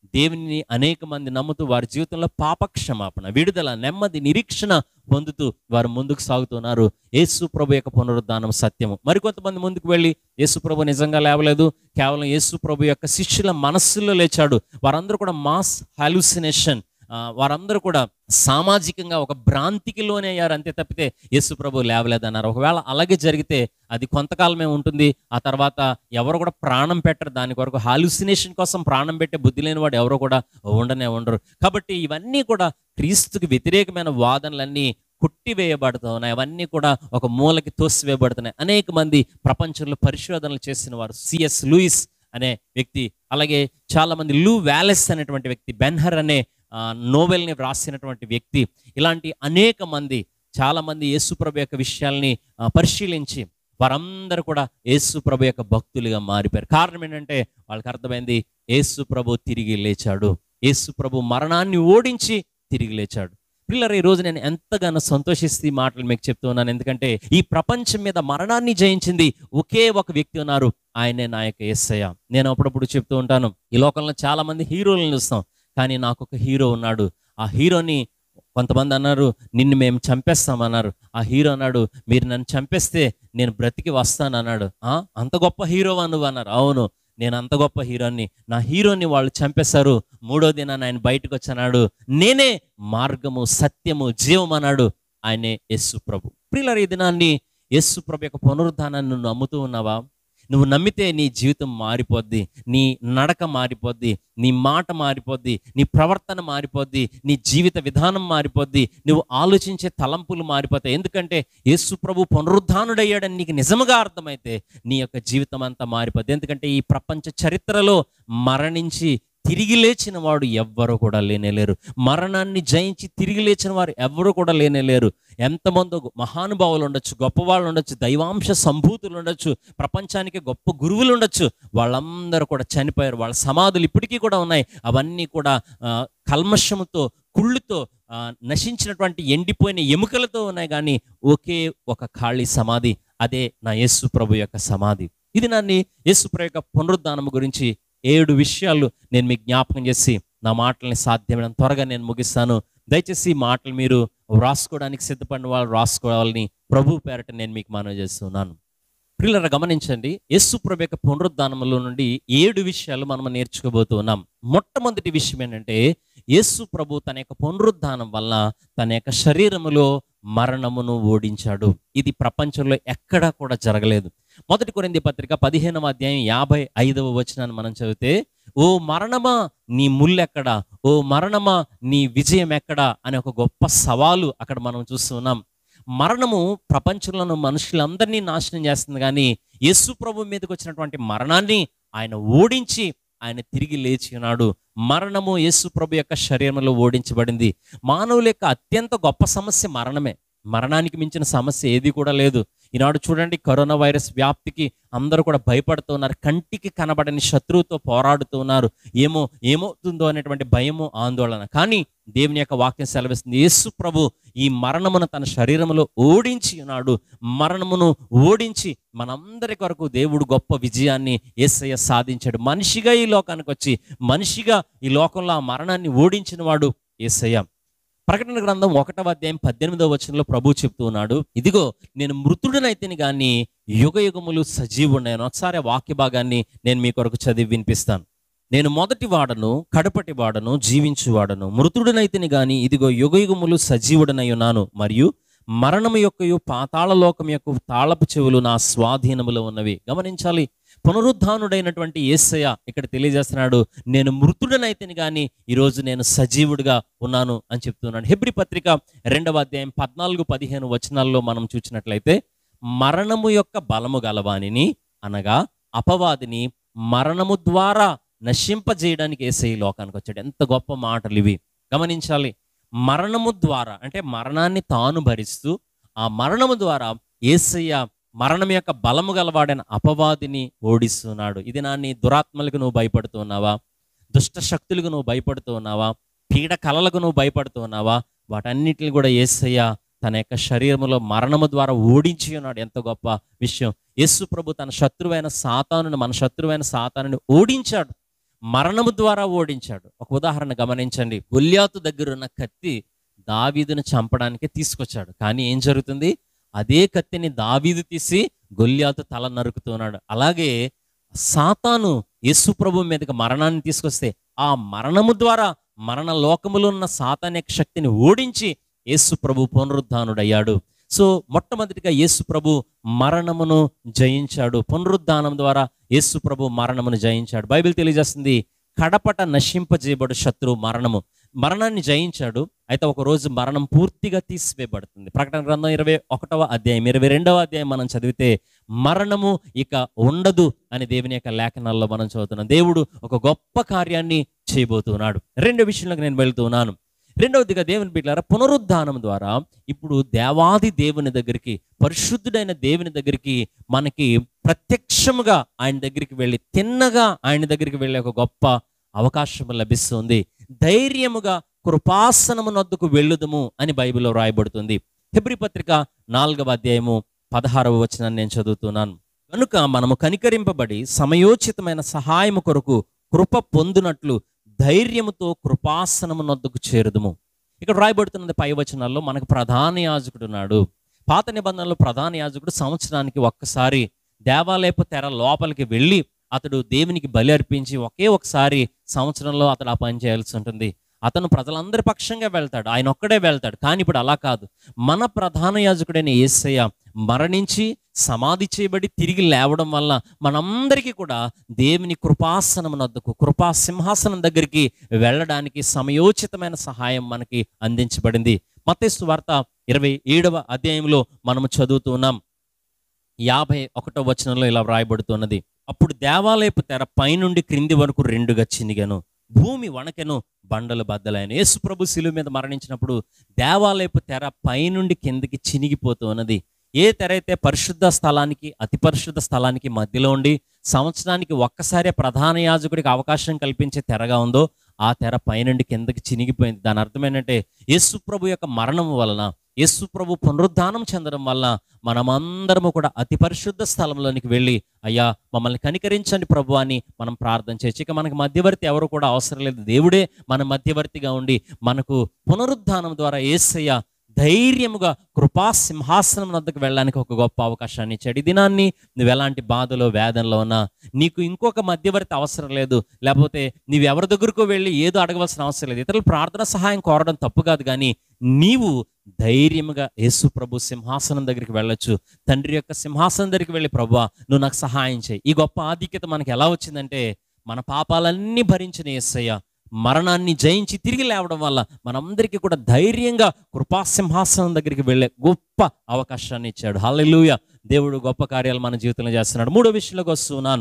దేవుని అనేక మంది నమ్ముతూ వారి జీవితంలో పాపక్షమాపణ, విడుదల, నెమ్మది, నిరీక్షణ పొందుతూ వారు ముందుకు సాగుతున్నారు. యేసు ప్రభు యొక్క పునరుద్ధానం సత్యము. మరికొంతమంది ముందుకు వెళ్ళి యేసు ప్రభు నిజంగా లేవలేదు, కేవలం యేసు ప్రభు యొక్క శిష్యుల మనస్సుల్లో లేచాడు. వారందరూ కూడా మాస్ హాలుసినేషన్, వారందరూ కూడా సామాజికంగా ఒక భ్రాంతికి లోనే అయ్యారు, అంతే తప్పితే యేసు ప్రభు లేవలేదన్నారు. ఒకవేళ అలాగే జరిగితే అది కొంతకాలమే ఉంటుంది. ఆ తర్వాత ఎవరు కూడా ప్రాణం పెట్టరు. దాని కొరకు హాలుసినేషన్ కోసం ప్రాణం పెట్టే బుద్ధి లేని వాడు ఎవరో కూడా ఉండరు. కాబట్టి ఇవన్నీ కూడా క్రీస్తుకి వ్యతిరేకమైన వాదనలన్నీ కొట్టివేయబడుతూ ఉన్నాయి. అవన్నీ కూడా ఒక మూలకి తోసివేయబడుతున్నాయి. అనేక మంది ప్రపంచంలో పరిశోధనలు చేసిన వారు, సిఎస్ లూయిస్ అనే వ్యక్తి, అలాగే చాలా మంది లూ వ్యాలెస్ అనేటువంటి వ్యక్తి, బెన్హర్ అనే నోవెల్ని వ్రాసినటువంటి వ్యక్తి, ఇలాంటి అనేక మంది, చాలా మంది యేసుప్రభు యొక్క విషయాల్ని పరిశీలించి వారందరూ కూడా యేసుప్రభు యొక్క భక్తులుగా మారిపోయారు. కారణం ఏంటంటే వాళ్ళకి అర్థమైంది, యేసుప్రభు తిరిగి లేచాడు, యేసుప్రభు మరణాన్ని ఓడించి తిరిగి లేచాడు. పిల్లలు, ఈ రోజు నేను ఎంతగానో సంతోషిస్తూ ఈ మాటలు మీకు చెప్తూ ఉన్నాను. ఎందుకంటే ఈ ప్రపంచం మీద మరణాన్ని జయించింది ఒకే ఒక వ్యక్తి ఉన్నారు, ఆయనే నా యొక్క యేసయ్య. నేను అప్పుడప్పుడు చెప్తూ ఉంటాను, ఈ లోకంలో చాలా మంది హీరోలను చూస్తాం, కానీ నాకు ఒక హీరో ఉన్నాడు. ఆ హీరోని కొంతమంది అన్నారు, నిన్ను మేము చంపేస్తామన్నారు. ఆ హీరో అన్నాడు, మీరు నన్ను చంపేస్తే నేను బ్రతికి వస్తాను అన్నాడు. అంత గొప్ప హీరోవా నువ్వు అన్నారు. అవును, నేను అంత గొప్ప హీరోని. నా హీరోని వాళ్ళు చంపేశారు, 3వ దినాన్ని ఆయన బయటకు వచ్చాడు. నేనే మార్గము, సత్యము, జీవం అన్నాడు. ఆయనే యేసు ప్రభు. ప్రియులారా, ఈ దినాన్ని యేసు ప్రభు యొక్క పునరుద్ధానాన్ని నువ్వు నమ్ముతూ ఉన్నావా? నువ్వు నమ్మితే నీ జీవితం మారిపోద్ది, నీ నడక మారిపోద్ది, నీ మాట మారిపోద్ది, నీ ప్రవర్తన మారిపోద్ది, నీ జీవిత విధానం మారిపోద్ది, నువ్వు ఆలోచించే తలంపులు మారిపోతాయి. ఎందుకంటే యేసు ప్రభు పునరుద్ధానుడయ్యాడని నీకు నిజముగా అర్థమైతే నీ యొక్క జీవితం అంతా మారిపోద్ది. ఎందుకంటే ఈ ప్రపంచ చరిత్రలో మరణించి తిరిగి లేచిన వాడు ఎవ్వరూ కూడా లేనేలేరు. మరణాన్ని జయించి తిరిగి లేచిన వారు ఎవ్వరూ కూడా లేనేలేరు. ఎంతమందో మహానుభావులు ఉండొచ్చు, గొప్పవాళ్ళు ఉండొచ్చు, దైవాంశ సంభూతులు ఉండొచ్చు, ప్రపంచానికి గొప్ప గురువులు ఉండొచ్చు, వాళ్ళందరూ కూడా చనిపోయారు. వాళ్ళ సమాధులు ఇప్పటికీ కూడా ఉన్నాయి. అవన్నీ కూడా కల్మషముతో, కుళ్ళుతో, నశించినటువంటి ఎండిపోయిన ఎముకలతో ఉన్నాయి. కానీ ఒకే ఒక ఖాళీ సమాధి, అదే నా యేసు ప్రభు యొక్క సమాధి. ఇది నన్ను యేసు ప్రభు యొక్క పునరుద్ధానం గురించి 7 విషయాలు నేను మీకు జ్ఞాపకం చేసి నా మాటల్ని సాధ్యమైన త్వరగా నేను ముగిస్తాను. దయచేసి ఈ మాటలు మీరు రాసుకోవడానికి సిద్ధపడిన వాళ్ళు రాసుకోవాలని ప్రభు పేరట నేను మీకు మనవి చేస్తున్నాను. ప్రియులారా, గమనించండి, యేసు ప్రభు యొక్క పునరుద్ధానంలో నుండి 7 విషయాలు మనం నేర్చుకోబోతున్నాం. మొట్టమొదటి విషయం ఏంటంటే, యేసు ప్రభు తన యొక్క పునరుద్ధానం వల్ల తన యొక్క శరీరములో మరణమును ఓడించాడు. ఇది ప్రపంచంలో ఎక్కడా కూడా జరగలేదు. 1 కొరింథీ పత్రిక 15వ అధ్యాయం 55వ వచనాన్ని మనం చదివితే, ఓ మరణమా నీ ముల్లెక్కడా, ఓ మరణమా నీ విజయం ఎక్కడా అనే ఒక గొప్ప సవాలు అక్కడ మనం చూస్తున్నాం. మరణము ప్రపంచంలో మనుషులందరినీ నాశనం చేస్తుంది, కానీ యేసు ప్రభు మీదకి వచ్చినటువంటి మరణాన్ని ఆయన ఓడించి ఆయన తిరిగి లేచి ఉన్నాడు. మరణము యేసు ప్రభు యొక్క శరీరంలో ఓడించబడింది. మానవుల యొక్క అత్యంత గొప్ప సమస్య మరణమే. మరణానికి మించిన సమస్య ఏది కూడా లేదు. ఈనాడు చూడండి, కరోనా వైరస్ వ్యాప్తికి అందరూ కూడా భయపడుతూ ఉన్నారు. కంటికి కనబడని శత్రువుతో పోరాడుతూ ఉన్నారు. ఏమవుతుందో అనేటువంటి భయము, ఆందోళన. కానీ దేవుని యొక్క వాక్యం సెలవిస్తుంది, యేసు ప్రభు ఈ మరణమును తన శరీరంలో ఓడించి ఉన్నాడు. మరణమును ఓడించి మనందరి కొరకు దేవుడు గొప్ప విజయాన్ని యేసయ్య సాధించాడు. మనిషిగా ఈ లోకానికి వచ్చి మనిషిగా ఈ లోకంలో ఆ మరణాన్ని ఓడించిన వాడు యేసయ్య. ప్రకటన గ్రంథం 1వ అధ్యాయం 18వ వచనంలో ప్రభు చెప్తూ ఉన్నాడు, ఇదిగో నేను మృతుడినైతేని కానీ యుగయుగములు సజీవుడైన. ఒకసారి వాక్య భాగాన్ని నేను మీ కొరకు చదివి వినిపిస్తాను. నేను మొదటి వాడను, కడపటి వాడను, జీవించువాడను, మృతుడినైతేని గాని ఇదిగో యుగయుగములు సజీవుడనై ఉన్నాను, మరియు మరణము యొక్కయు పాతాళ లోకం యొక్క తాళపు చెవులు నా స్వాధీనములో ఉన్నవి. గమనించాలి, పునరుద్ధానుడైనటువంటి యేసయ్య ఇక్కడ తెలియజేస్తున్నాడు, నేను మృతుడనైతేని కానీ ఈరోజు నేను సజీవుడిగా ఉన్నాను అని చెప్తున్నాడు. హెబ్రీ పత్రిక 2వ అధ్యాయం 14-15 వచనాల్లో మనం చూసినట్లయితే, మరణము యొక్క బలము గలవానిని అనగా అపవాదిని మరణము ద్వారా నశింపజేయడానికి యేసయ్య లోకానికి వచ్చాడు. ఎంత గొప్ప మాటలు ఇవి. గమనించాలి, మరణము ద్వారా అంటే మరణాన్ని తాను భరిస్తూ, ఆ మరణము ద్వారా యేసయ్య మరణం యొక్క బలము గలవాడైన అపవాదిని ఓడిస్తున్నాడు. ఇది నాన్ని దురాత్మలకు నువ్వు భయపడుతూ ఉన్నావా? దుష్ట శక్తులకు నువ్వు భయపడుతూ ఉన్నావా? పీడ కలలకు నువ్వు భయపడుతూ ఉన్నావా? వాటన్నిటిని కూడా యేసయ్య తన యొక్క శరీరములో మరణము ద్వారా ఓడించి ఉన్నాడు. ఎంత గొప్ప విషయం! యేసు ప్రభు తన శత్రువైన సాతానుని, మన శత్రువైన సాతానుని ఓడించాడు. మరణము ద్వారా ఓడించాడు. ఒక ఉదాహరణ గమనించండి. గొల్యాతు దగ్గర ఉన్న కత్తి దావీదును చంపడానికి తీసుకొచ్చాడు. కానీ ఏం జరుగుతుంది? అదే కత్తిని దావీదు తీసి గొల్యాతు తల నరుకుతున్నాడు. అలాగే సాతాను యేసు ప్రభు మీదకి మరణాన్ని తీసుకొస్తే ఆ మరణము ద్వారా మరణ లోకములో ఉన్న సాతాన్ యొక్క శక్తిని ఓడించి యేసు ప్రభు పునరుద్ధానుడయ్యాడు. సో మొట్టమొదటిగా యేసు ప్రభు మరణమును జయించాడు. పునరుద్ధానం ద్వారా యేసు ప్రభు మరణమును జయించాడు. బైబిల్ తెలియజేస్తుంది, కడపట నశింపజేయబడు శత్రువు మరణాన్ని జయించాడు. అయితే ఒక రోజు మరణం పూర్తిగా తీసివేయబడుతుంది. ప్రకటన గ్రంథం 21వ అధ్యాయం 22వ అధ్యాయం మనం చదివితే మరణము ఇక ఉండదు అని దేవుని యొక్క లేఖనాల్లో మనం చదువుతున్నాం. దేవుడు ఒక గొప్ప కార్యాన్ని చేయబోతున్నాడు. రెండో విషయంలోకి నేను వెళ్తున్నాను. రెండవదిగా దేవుని బిడ్డలారా, పునరుద్ధానం ద్వారా ఇప్పుడు దేవాది దేవుని దగ్గరికి, పరిశుద్ధుడైన దేవుని దగ్గరికి మనకి ప్రత్యక్షముగా ఆయన దగ్గరికి వెళ్ళి తిన్నగా ఆయన దగ్గరికి వెళ్ళే ఒక గొప్ప అవకాశం లభిస్తుంది. ధైర్యముగా కృపాసనమునొద్దకు వెళ్ళుదము అని బైబిల్లో రాయబడుతుంది. హెబ్రీ పత్రిక 4వ అధ్యాయము 16వ వచనాన్ని నేను చదువుతున్నాను. కనుక మనము కనికరింపబడి సమయోచితమైన సహాయము కొరకు కృప పొందునట్లు ధైర్యముతో కృపాసనమునొద్దకు చేరుదుము. ఇక్కడ రాయబడుతున్నది పై వచనాల్లో మనకు ప్రధాన యాజకుడు ఉన్నాడు. పాత నిబంధనలో ప్రధాన యాజకుడు సంవత్సరానికి ఒక్కసారి దేవాలయపు తెర లోపలికి వెళ్ళి అతడు దేవునికి బలి అర్పించి ఒకే ఒకసారి సంవత్సరంలో అతడు ఆ పని చేయాల్సి ఉంటుంది. అతను ప్రజలందరి పక్షంగా వెళ్తాడు, ఆయన ఒక్కడే వెళ్తాడు. కానీ ఇప్పుడు అలా కాదు. మన ప్రధాన యాజకుడైన యేసయ్య మరణించి సమాధి చేయబడి తిరిగి లేవడం వల్ల మనందరికీ కూడా దేవుని కృపాసనమునొద్దకు, కృపా సింహాసనం దగ్గరికి వెళ్ళడానికి సమయోచితమైన సహాయం మనకి అందించబడింది. మత్తయి సువార్త 27వ అధ్యాయంలో మనము చదువుతున్నాం. 51వ వచనంలో ఇలా వ్రాయబడుతున్నది, అప్పుడు దేవాలయపు తెర పైనుండి క్రింది వరకు రెండుగా చినిగెను, భూమి వణకెను, బండలు బద్దలైన. యేసు ప్రభు శిలువ మీద మరణించినప్పుడు దేవాలయపు తెర పైనుండి కిందకి చినిగిపోతూ ఉన్నది. ఏ తెర అయితే పరిశుద్ధ స్థలానికి అతి పరిశుద్ధ స్థలానికి మధ్యలో ఉండి సంవత్సరానికి ఒక్కసారి ప్రధాన యాజకుడికి అవకాశం కల్పించే తెరగా ఉందో ఆ తెర పైనుండి కిందకి చినిగిపోయింది. దాని అర్థం ఏంటంటే యేసు ప్రభు యొక్క మరణం వలన, యేసు ప్రభు పునరుద్ధానం చెందడం వల్ల మనమందరము కూడా అతి పరిశుద్ధ స్థలంలోనికి వెళ్ళి, అయ్యా మమ్మల్ని కనికరించండి ప్రభు అని మనం ప్రార్థన చేయొచ్చు. ఇక మనకు మధ్యవర్తి ఎవరు కూడా అవసరం లేదు. దేవుడే మన మధ్యవర్తిగా ఉండి మనకు పునరుద్ధానం ద్వారా యేసయ్య ధైర్యముగా కృపా సింహాసనం వద్దకు వెళ్ళడానికి ఒక గొప్ప అవకాశాన్ని ఇచ్చాడు. ఈ దినాన్ని నువ్వు ఎలాంటి బాధలో వేదనలో ఉన్నా, నీకు ఇంకొక మధ్యవర్తి అవసరం లేదు, లేకపోతే నువ్వు ఎవరి దగ్గరకు వెళ్ళి ఏదో అడగవలసిన అవసరం లేదు. ఇతరులు ప్రార్థన సహాయం కోరడం తప్పు కాదు, కానీ నీవు ధైర్యముగా యేసు ప్రభు సింహాసనం దగ్గరికి వెళ్ళొచ్చు. తండ్రి యొక్క సింహాసనం దగ్గరికి వెళ్ళి, ప్రభువా నువ్వు నాకు సహాయం చేయి. ఈ గొప్ప ఆధిక్యత మనకి ఎలా వచ్చిందంటే, మన పాపాలన్నీ భరించిన యేసయ్య మరణాన్ని జయించి తిరిగి లేవడం వల్ల మనందరికీ కూడా ధైర్యంగా కృపా సింహాసనం దగ్గరికి వెళ్ళే గొప్ప అవకాశాన్ని ఇచ్చాడు. హల్లెలూయా! దేవుడు గొప్ప కార్యాలు మన జీవితంలో చేస్తున్నాడు. మూడో విషయంలోకి వస్తున్నాను.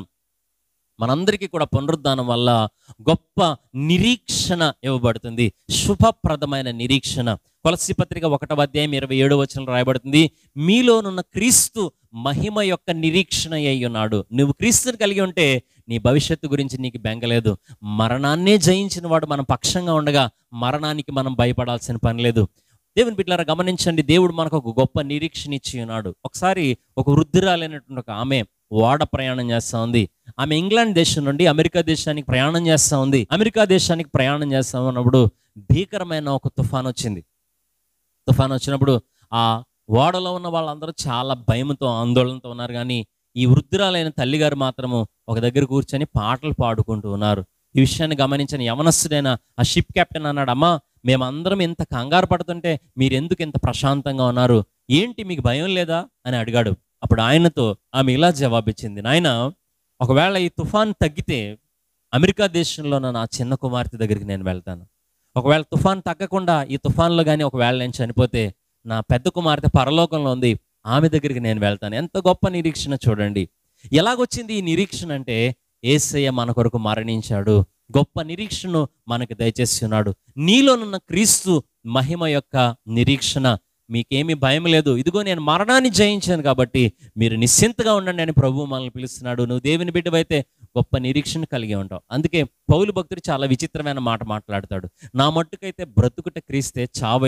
మనందరికీ కూడా పునరుద్ధానం వల్ల గొప్ప నిరీక్షణ ఇవ్వబడుతుంది, శుభప్రదమైన నిరీక్షణ. కొలస్సీ పత్రిక 1వ అధ్యాయం 27వ వచనంలో రాయబడుతుంది, మీలోనున్న క్రీస్తు మహిమ యొక్క నిరీక్షణ అయి ఉన్నాడు. నువ్వు క్రీస్తుని కలిగి ఉంటే నీ భవిష్యత్తు గురించి నీకు బెంగలేదు. మరణాన్నే జయించిన వాడు మన పక్షంగా ఉండగా మరణానికి మనం భయపడాల్సిన పని లేదు. దేవుని బిడ్డలారా గమనించండి, దేవుడు మనకు ఒక గొప్ప నిరీక్షణ ఇచ్చి ఉన్నాడు. ఒకసారి ఒక వృద్ధురాలైనటువంటి ఒక ఆమె ఓడ ప్రయాణం చేస్తూ ఉంది. ఆమె ఇంగ్లాండ్ దేశం నుండి అమెరికా దేశానికి ప్రయాణం చేస్తూ ఉంది. అమెరికా దేశానికి ప్రయాణం చేస్తూ ఉన్నప్పుడు భీకరమైన ఒక తుఫాన్ వచ్చింది. తుఫాన్ వచ్చినప్పుడు ఆ ఓడలో ఉన్న వాళ్ళందరూ చాలా భయంతో ఆందోళనతో ఉన్నారు. కానీ ఈ వృద్ధురాలైన తల్లిగారు మాత్రము ఒక దగ్గర కూర్చొని పాటలు పాడుకుంటూ ఉన్నారు. ఈ విషయాన్ని గమనించిన యవనస్తుడైన ఆ షిప్ కెప్టెన్ అన్నాడు, అమ్మా మేమందరం ఇంత కంగారు పడుతుంటే మీరెందుకు ఇంత ప్రశాంతంగా ఉన్నారు, ఏంటి మీకు భయం లేదా అని అడిగాడు. అప్పుడు ఆయనతో ఆమె ఇలా జవాబిచ్చింది, నాయన ఒకవేళ ఈ తుఫాన్ తగ్గితే అమెరికా దేశంలో నా చిన్న కుమార్తె దగ్గరికి నేను వెళ్తాను. ఒకవేళ తుఫాన్ తగ్గకుండా ఈ తుఫాన్లో కానీ ఒకవేళ నేను చనిపోతే నా పెద్ద కుమార్తె పరలోకంలో ఉంది, ఆమె దగ్గరికి నేను వెళ్తాను. ఎంత గొప్ప నిరీక్షణ చూడండి. ఎలాగొచ్చింది ఈ నిరీక్షణ అంటే, యేసయ్య మన కొరకు మరణించాడు, గొప్ప నిరీక్షను మనకు దయచేస్తున్నాడు. నీలోనున్న క్రీస్తు మహిమ యొక్క నిరీక్షణ. మీకేమీ భయం లేదు, ఇదిగో నేను మరణాన్ని జయించాను కాబట్టి మీరు నిశ్చింతగా ఉండండి అని ప్రభువు మనల్ని పిలుస్తున్నాడు. నువ్వు దేవుని బిడ్డవైతే గొప్ప నిరీక్షణ కలిగి ఉంటావు. అందుకే పౌలు భక్తుడు చాలా విచిత్రమైన మాట మాట్లాడతాడు, నా మట్టుకైతే బ్రతుకుట క్రీస్తే, చావైతే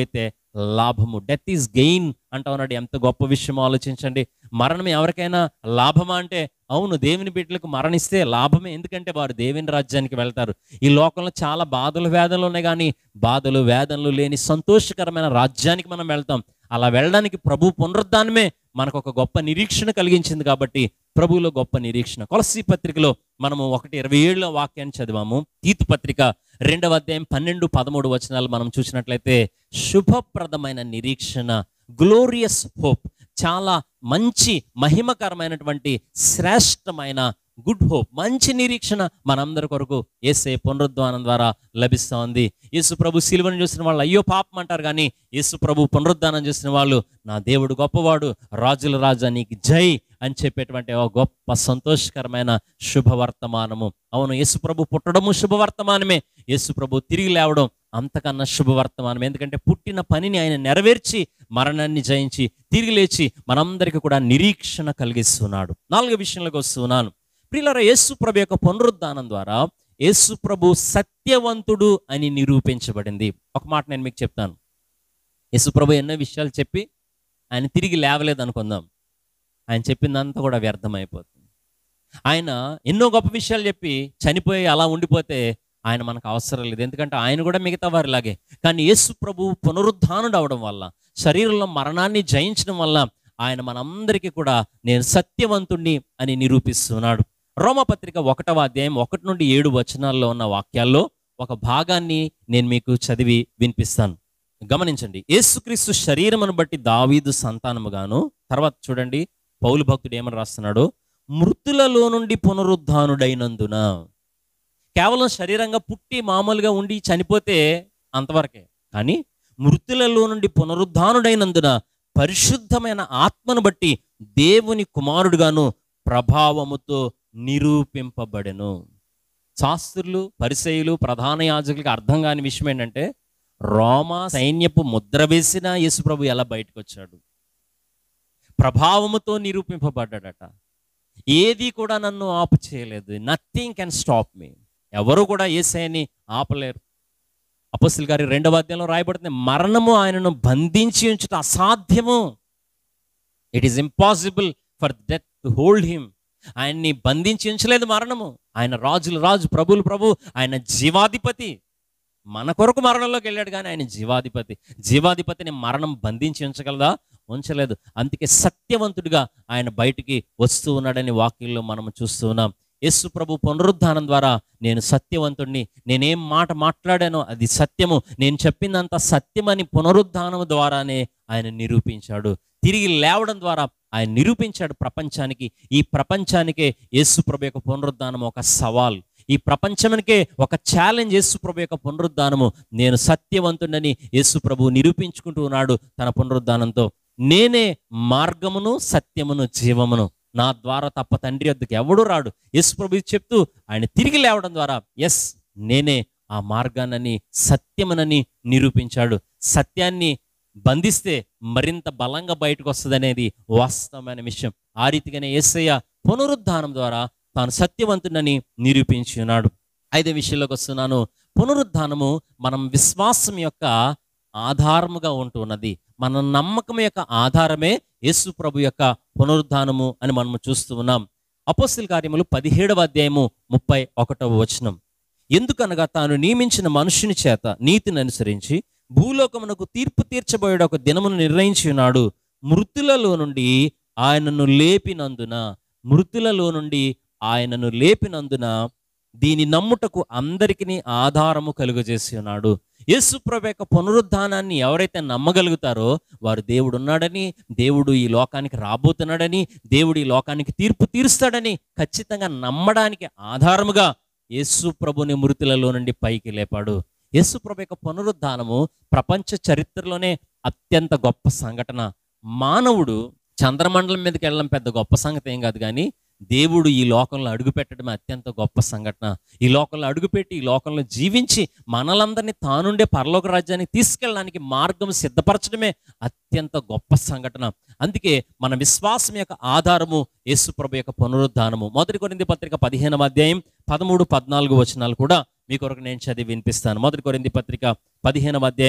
లాభము. డెత్ ఈజ్ గెయిన్ అంటా ఉన్నాడు. ఎంత గొప్ప విషయం ఆలోచించండి. మరణం ఎవరికైనా లాభమా అంటే అవును, దేవుని బిడ్డలకు మరణిస్తే లాభమే. ఎందుకంటే వారు దేవుని రాజ్యానికి వెళ్తారు. ఈ లోకంలో చాలా బాధలు వేదనలు ఉన్నాయి, కానీ బాధలు వేదనలు లేని సంతోషకరమైన రాజ్యానికి మనం వెళ్తాం. అలా వెళ్ళడానికి ప్రభు పునరుద్ధానమే మనకు ఒక గొప్ప నిరీక్షణ కలిగించింది. కాబట్టి ప్రభువులో గొప్ప నిరీక్షణ. కొలస్సీ పత్రికలో మనము 1:27 వాక్యాన్ని చదివాము. తీతు పత్రిక 2వ అధ్యాయం 12-13 వచనాలు మనం చూసినట్లయితే శుభప్రదమైన నిరీక్షణ, గ్లోరియస్ హోప్, చాలా మంచి మహిమకరమైనటువంటి శ్రేష్టమైన గుడ్ హోప్, మంచి నిరీక్షణ మనందరి కొరకు యేసే పునరుద్ధానం ద్వారా లభిస్తూ ఉంది. యేసు ప్రభు సిలువను చూసిన వాళ్ళు అయ్యో పాపం అంటారు, కానీ యేసు ప్రభు పునరుద్ధానం చూసిన వాళ్ళు నా దేవుడు గొప్పవాడు, రాజుల రాజా నీకు జై అని చెప్పేటువంటి ఒక గొప్ప సంతోషకరమైన శుభవర్తమానము. అవును, యేసు ప్రభు పుట్టడము శుభవర్తమానమే, యేసు ప్రభు తిరిగి లేవడం అంతకన్నా శుభవర్తమానం. ఎందుకంటే పుట్టిన పనిని ఆయన నెరవేర్చి మరణాన్ని జయించి తిరిగి లేచి మనందరికీ కూడా నిరీక్షణ కలిగిస్తున్నాడు. 4వ విషయంలోకి వస్తున్నాను. ప్రియులారా, యేసు ప్రభు యొక్క పునరుద్ధానం ద్వారా యేసు ప్రభు సత్యవంతుడు అని నిరూపించబడింది. ఒక మాట నేను మీకు చెప్తాను. యేసు ప్రభు ఎన్నో విషయాలు చెప్పి ఆయన తిరిగి లేవలేదు అనుకుందాం, ఆయన చెప్పిందంతా కూడా వ్యర్థమైపోతుంది. ఆయన ఎన్నో గొప్ప విషయాలు చెప్పి చనిపోయి అలా ఉండిపోతే ఆయన మనకు అవసరం లేదు. ఎందుకంటే ఆయన కూడా మిగతా వారిలాగే. కానీ యేసు ప్రభు పునరుద్ధానుడు అవడం వల్ల, శరీరంలో మరణాన్ని జయించడం వల్ల ఆయన మనందరికీ కూడా నేను సత్యవంతుణ్ణి అని నిరూపిస్తున్నాడు. రోమపత్రిక 1వ అధ్యాయం 1-7 వచనాల్లో ఉన్న వాక్యాల్లో ఒక భాగాన్ని నేను మీకు చదివి వినిపిస్తాను. గమనించండి. యేసుక్రీస్తు శరీరమును బట్టి దావీదు సంతానముగాను, తర్వాత చూడండి పౌలు భక్తుడు ఏమని రాస్తున్నాడు, మృతులలో నుండి పునరుద్ధానుడైనందున. కేవలం శరీరంగా పుట్టి మామూలుగా ఉండి చనిపోతే అంతవరకే. కానీ మృతులలో నుండి పునరుద్ధానుడైనందున పరిశుద్ధమైన ఆత్మను బట్టి దేవుని కుమారుడుగాను ప్రభావముతో నిరూపింపబడెను. శాస్త్రులు, పరిసయ్యులు, ప్రధాన యాజకులకి అర్థం కాని విషయం ఏంటంటే, రోమా సైన్యపు ముద్ర వేసిన యేసుప్రభు ఎలా బయటకు వచ్చాడు? ప్రభావముతో నిరూపింపబడ్డాడట. ఏది కూడా నన్ను ఆపు చేయలేదు. Nothing can stop me. ఎవరు కూడా యేసయ్యని ఆపలేరు. అపోస్తలుల కార్యం 2వ అధ్యాయంలో రాయబడుతుంది, మరణము ఆయనను బంధించి ఉంచుట అసాధ్యము. It is impossible for death to hold him. ఆయన్ని బంధించి ఉంచలేదు మరణము. ఆయన రాజుల రాజు, ప్రభులు ప్రభు, ఆయన జీవాధిపతి. మన కొరకు మరణంలోకి వెళ్ళాడు, కానీ ఆయన జీవాధిపతి. జీవాధిపతిని మరణం బంధించి ఉంచగలదా? ఉంచలేదు. అందుకే సత్యవంతుడిగా ఆయన బయటికి వస్తూ ఉన్నాడని వాక్యంలో మనం చూస్తూ ఉన్నాం. యేసు ప్రభు పునరుద్ధానం ద్వారా నేను సత్యవంతుడిని, నేనేం మాట మాట్లాడానో అది సత్యము, నేను చెప్పిందంత సత్యమని పునరుద్ధానం ద్వారానే ఆయన నిరూపించాడు. తిరిగి లేవడం ద్వారా ఆయన నిరూపించాడు ప్రపంచానికి. ఈ ప్రపంచానికే యేసు ప్రభు యొక్క పునరుద్ధానం ఒక సవాల్. ఈ ప్రపంచానికే ఒక ఛాలెంజ్ యేసు ప్రభు యొక్క పునరుద్ధానము. నేను సత్యవంతుడని యేసు ప్రభు నిరూపించుకుంటూ ఉన్నాడు తన పునరుద్ధానంతో. నేనే మార్గమును, సత్యమును, జీవమును, నా ద్వారా తప్ప తండ్రి వద్దకు ఎవడు రాడు. యేసు ప్రభు చెప్తూ ఆయన తిరిగి లేవడం ద్వారా ఎస్ నేనే ఆ మార్గాన్ని, సత్యమునని నిరూపించాడు. సత్యాన్ని బంధిస్తే మరింత బలంగా బయటకు వస్తుంది అనేది వాస్తవమైన విషయం. ఆ రీతిగానే యేసయ్య పునరుద్ధానం ద్వారా తాను సత్యవంతుడని నిరూపించి ఉన్నాడు. 5వ విషయంలోకి వస్తున్నాను. పునరుద్ధానము మనం విశ్వాసం యొక్క ఆధారముగా ఉంటున్నది. మన నమ్మకం యొక్క ఆధారమే యేసు ప్రభు యొక్క పునరుద్ధానము అని మనము చూస్తూ ఉన్నాం. అపోస్తలుల కార్యములు 17వ అధ్యాయము 31వ వచనం, ఎందుకనగా తాను నియమించిన మనుషుని చేత నీతిని అనుసరించి భూలోకమునకు తీర్పు తీర్చబోయే ఒక దినమును నిర్ణయించి ఉన్నాడు. మృతులలో నుండి ఆయనను లేపినందున, మృతులలో నుండి ఆయనను లేపినందున దీని నమ్ముటకు అందరికీ ఆధారము కలుగజేసి ఉన్నాడు. యేసు ప్రభు యొక్క పునరుద్ధానాన్ని ఎవరైతే నమ్మగలుగుతారో వారు దేవుడు ఉన్నాడని, దేవుడు ఈ లోకానికి రాబోతున్నాడని, దేవుడు ఈ లోకానికి తీర్పు తీరుస్తాడని ఖచ్చితంగా నమ్మడానికి ఆధారముగా యేసు ప్రభుని మృతులలో నుండి పైకి లేపాడు. యేసు ప్రభు యొక్క పునరుద్ధానము ప్రపంచ చరిత్రలోనే అత్యంత గొప్ప సంఘటన. మానవుడు చంద్రమండలం మీదకి వెళ్ళడం పెద్ద గొప్ప సంగతి ఏం కాదు, కానీ దేవుడు ఈ లోకంలో అడుగుపెట్టడమే అత్యంత గొప్ప సంఘటన. ఈ లోకంలో అడుగుపెట్టి ఈ లోకంలో జీవించి మనలందరినీ తానుండే పరలోక రాజ్యానికి తీసుకెళ్ళడానికి మార్గం సిద్ధపరచడమే అత్యంత గొప్ప సంఘటన. అందుకే మన విశ్వాసం యొక్క ఆధారము యేసు ప్రభు యొక్క పునరుద్ధానము. 1 కొరింథీ పత్రిక 15వ అధ్యాయం 13-14 వచనాలు కూడా మీ కొరకు నేను చదివి వినిపిస్తాను. 1 కొరింథీ పత్రిక 15వ అధ్యాయము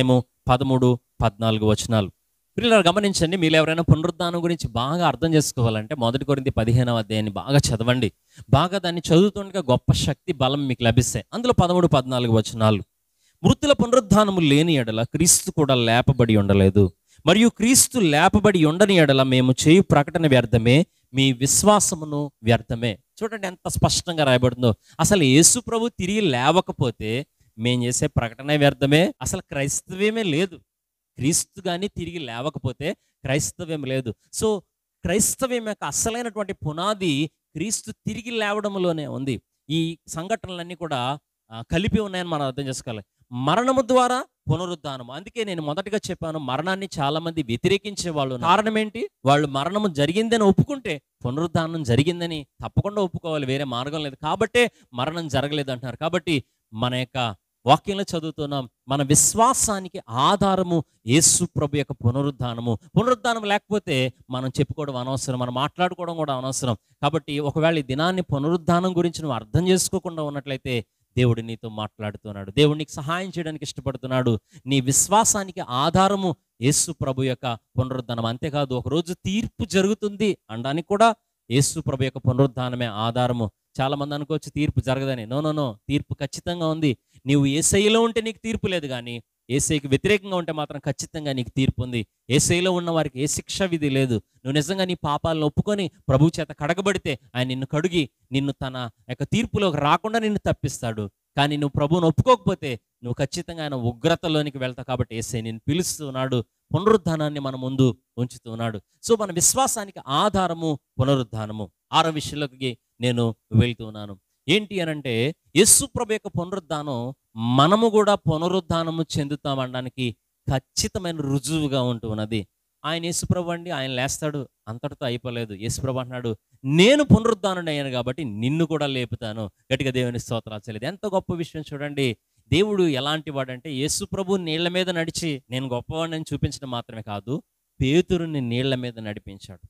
13, 14 వచనాలు. పిల్లలు గమనించండి, మీరు ఎవరైనా పునరుద్ధానం గురించి బాగా అర్థం చేసుకోవాలంటే 1 కొరింథీ 15వ అధ్యాయాన్ని బాగా చదవండి. బాగా దాన్ని చదువుతుండగా గొప్ప శక్తి బలం మీకు లభిస్తాయి. అందులో 13, 14 వచనాలు. మృతుల పునరుద్ధానము లేని ఎడల క్రీస్తు కూడా లేపబడి ఉండలేదు, మరియు క్రీస్తు లేపబడి ఉండని ఎడల మేము చేయు ప్రకటన వ్యర్థమే, మీ విశ్వాసమును వ్యర్థమే. చూడండి ఎంత స్పష్టంగా రాయబడుతుందో. అసలు యేసు ప్రభు తిరిగి లేవకపోతే మేము చేసే ప్రకటన వ్యర్థమే, అసలు క్రైస్తవ్యమే లేదు. క్రీస్తు కానీ తిరిగి లేవకపోతే క్రైస్తవ్యం లేదు. సో క్రైస్తవ్యం యొక్క అసలైనటువంటి పునాది క్రీస్తు తిరిగి లేవడంలోనే ఉంది. ఈ సంఘటనలన్నీ కూడా కలిపి ఉన్నాయని మనం అర్థం చేసుకోవాలి. మరణము ద్వారా పునరుద్ధానం. అందుకే నేను మొదటగా చెప్పాను, మరణాన్ని చాలా మంది వ్యతిరేకించే వాళ్ళు. కారణం ఏంటి? వాళ్ళు మరణము జరిగిందని ఒప్పుకుంటే పునరుద్ధానం జరిగిందని తప్పకుండా ఒప్పుకోవాలి, వేరే మార్గం లేదు. కాబట్టే మరణం జరగలేదు అంటున్నారు. కాబట్టి మన యొక్క వాక్యంలో చదువుతున్నాం, మన విశ్వాసానికి ఆధారము యేసు ప్రభు యొక్క పునరుద్ధానము. పునరుద్ధానం లేకపోతే మనం చెప్పుకోవడం అనవసరం, మనం మాట్లాడుకోవడం కూడా అనవసరం. కాబట్టి ఒకవేళ ఈ దినాన్ని పునరుద్ధానం గురించి నువ్వు అర్థం చేసుకోకుండా ఉన్నట్లయితే దేవుడు నీతో మాట్లాడుతున్నాడు. దేవుడు నీకు సహాయం చేయడానికి ఇష్టపడుతున్నాడు. నీ విశ్వాసానికి ఆధారము యేసు ప్రభు యొక్క పునరుద్ధానం. అంతేకాదు ఒకరోజు తీర్పు జరుగుతుంది అనడానికి కూడా యేసు ప్రభు యొక్క పునరుద్ధానమే ఆధారము. చాలా మంది అనుకోవచ్చు తీర్పు జరగదని. నో, తీర్పు ఖచ్చితంగా ఉంది. నీవు యేసయ్యలో ఉంటే నీకు తీర్పు లేదు, కానీ యేసయ్యకి వ్యతిరేకంగా ఉంటే మాత్రం ఖచ్చితంగా నీకు తీర్పు ఉంది. యేసయ్యలో ఉన్న వారికి ఏ శిక్ష విధి లేదు. నువ్వు నిజంగా నీ పాపాలను ఒప్పుకొని ప్రభు చేత కడగబడితే ఆయన నిన్ను కడిగి నిన్ను తన యొక్క తీర్పులోకి రాకుండా నిన్ను తప్పిస్తాడు. కానీ నువ్వు ప్రభువును ఒప్పుకోకపోతే నువ్వు ఖచ్చితంగా ఆయన ఉగ్రతలోనికి వెళ్తావు. కాబట్టి యేసయ్య నిన్ను పిలుస్తున్నాడు, పునరుద్ధానాన్ని మన ముందు ఉంచుతున్నాడు. సో మన విశ్వాసానికి ఆధారము పునరుద్ధానము. 6వ విషయంలోకి నేను వెళ్తున్నాను. ఏంటి అనంటే యేసు ప్రభు యొక్క పునరుద్ధానం మనము కూడా పునరుద్ధానము చెందుతామనడానికి ఖచ్చితమైన రుజువుగా ఉంటున్నది. ఆయన యేసు ప్రభు అండి, ఆయన లేస్తాడు, అంతటితో అయిపోలేదు. యేసు ప్రభు అంటున్నాడు, నేను పునరుద్ధానుడు అయ్యాను కాబట్టి నిన్ను కూడా లేపుతాను. గట్టిగా దేవుని స్తోత్రాలు చెల్లిది. ఎంత గొప్ప విషయం చూడండి. దేవుడు ఎలాంటి వాడంటే యేసు ప్రభు నీళ్ల మీద నడిచి నేను గొప్పవాడిని చూపించడం మాత్రమే కాదు, పేతురుని నీళ్ల మీద నడిపించాడు.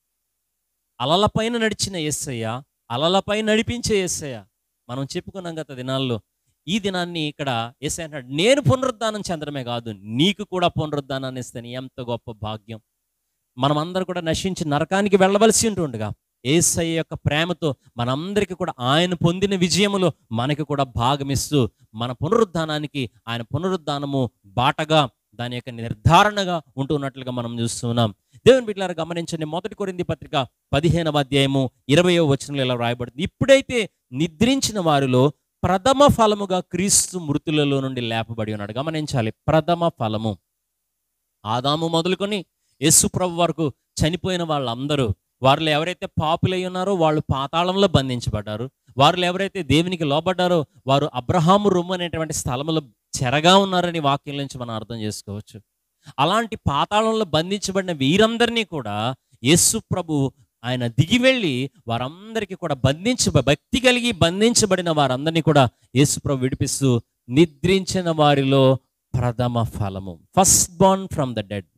అలలపైన నడిచిన యేసయ్య, అలలపై నడిపించే యేసయ్య. మనం చెప్పుకున్నాం గత దినాల్లో. ఈ దినాన్ని ఇక్కడ యేసయ్య అంటాడు, నేను పునరుద్ధానం చెందడమే కాదు నీకు కూడా పునరుద్ధానాన్ని ఇస్తాను. ఎంత గొప్ప భాగ్యం. మనమందరూ కూడా నశించి నరకానికి వెళ్ళవలసి ఉంటుండగా యేసయ్య యొక్క ప్రేమతో మనందరికీ కూడా ఆయన పొందిన విజయములో మనకి కూడా భాగమిస్తూ మన పునరుద్ధానానికి ఆయన పునరుద్ధానము బాటగా, దాని యొక్క నిర్ధారణగా ఉంటున్నట్లుగా మనం చూస్తున్నాం. దేవుని బిడ్డలారా గమనించండి, 1 కొరింథీ పత్రిక 15వ అధ్యాయము 20వ వచనంలో ఇలా రాయబడుతుంది, ఇప్పుడైతే నిద్రించిన వారిలో ప్రథమ ఫలముగా క్రీస్తు మృతులలో నుండి లేపబడి ఉన్నాడు. గమనించాలి, ప్రథమ ఫలము. ఆదాము మొదలుకొని యేసు ప్రభు వరకు చనిపోయిన వాళ్ళందరూ, వారిలో ఎవరైతే పాపులై ఉన్నారో వాళ్ళు పాతాళంలో బంధించబడ్డారు. వారిలో ఎవరైతే దేవునికి లోబడ్డారో వారు అబ్రహాము రొమ్ము అనేటువంటి స్థలంలో చెరగా ఉన్నారని వాక్యం నుంచి మనం అర్థం చేసుకోవచ్చు. అలాంటి పాతాళంలో బంధించబడిన వీరందరినీ కూడా యేసు ప్రభు ఆయన దిగి వెళ్ళి వారందరికీ కూడా భక్తి కలిగి బంధించబడిన వారందరినీ కూడా యేసు ప్రభు విడిపిస్తూ నిద్రించిన వారిలో ప్రథమ ఫలము, first born from the dead.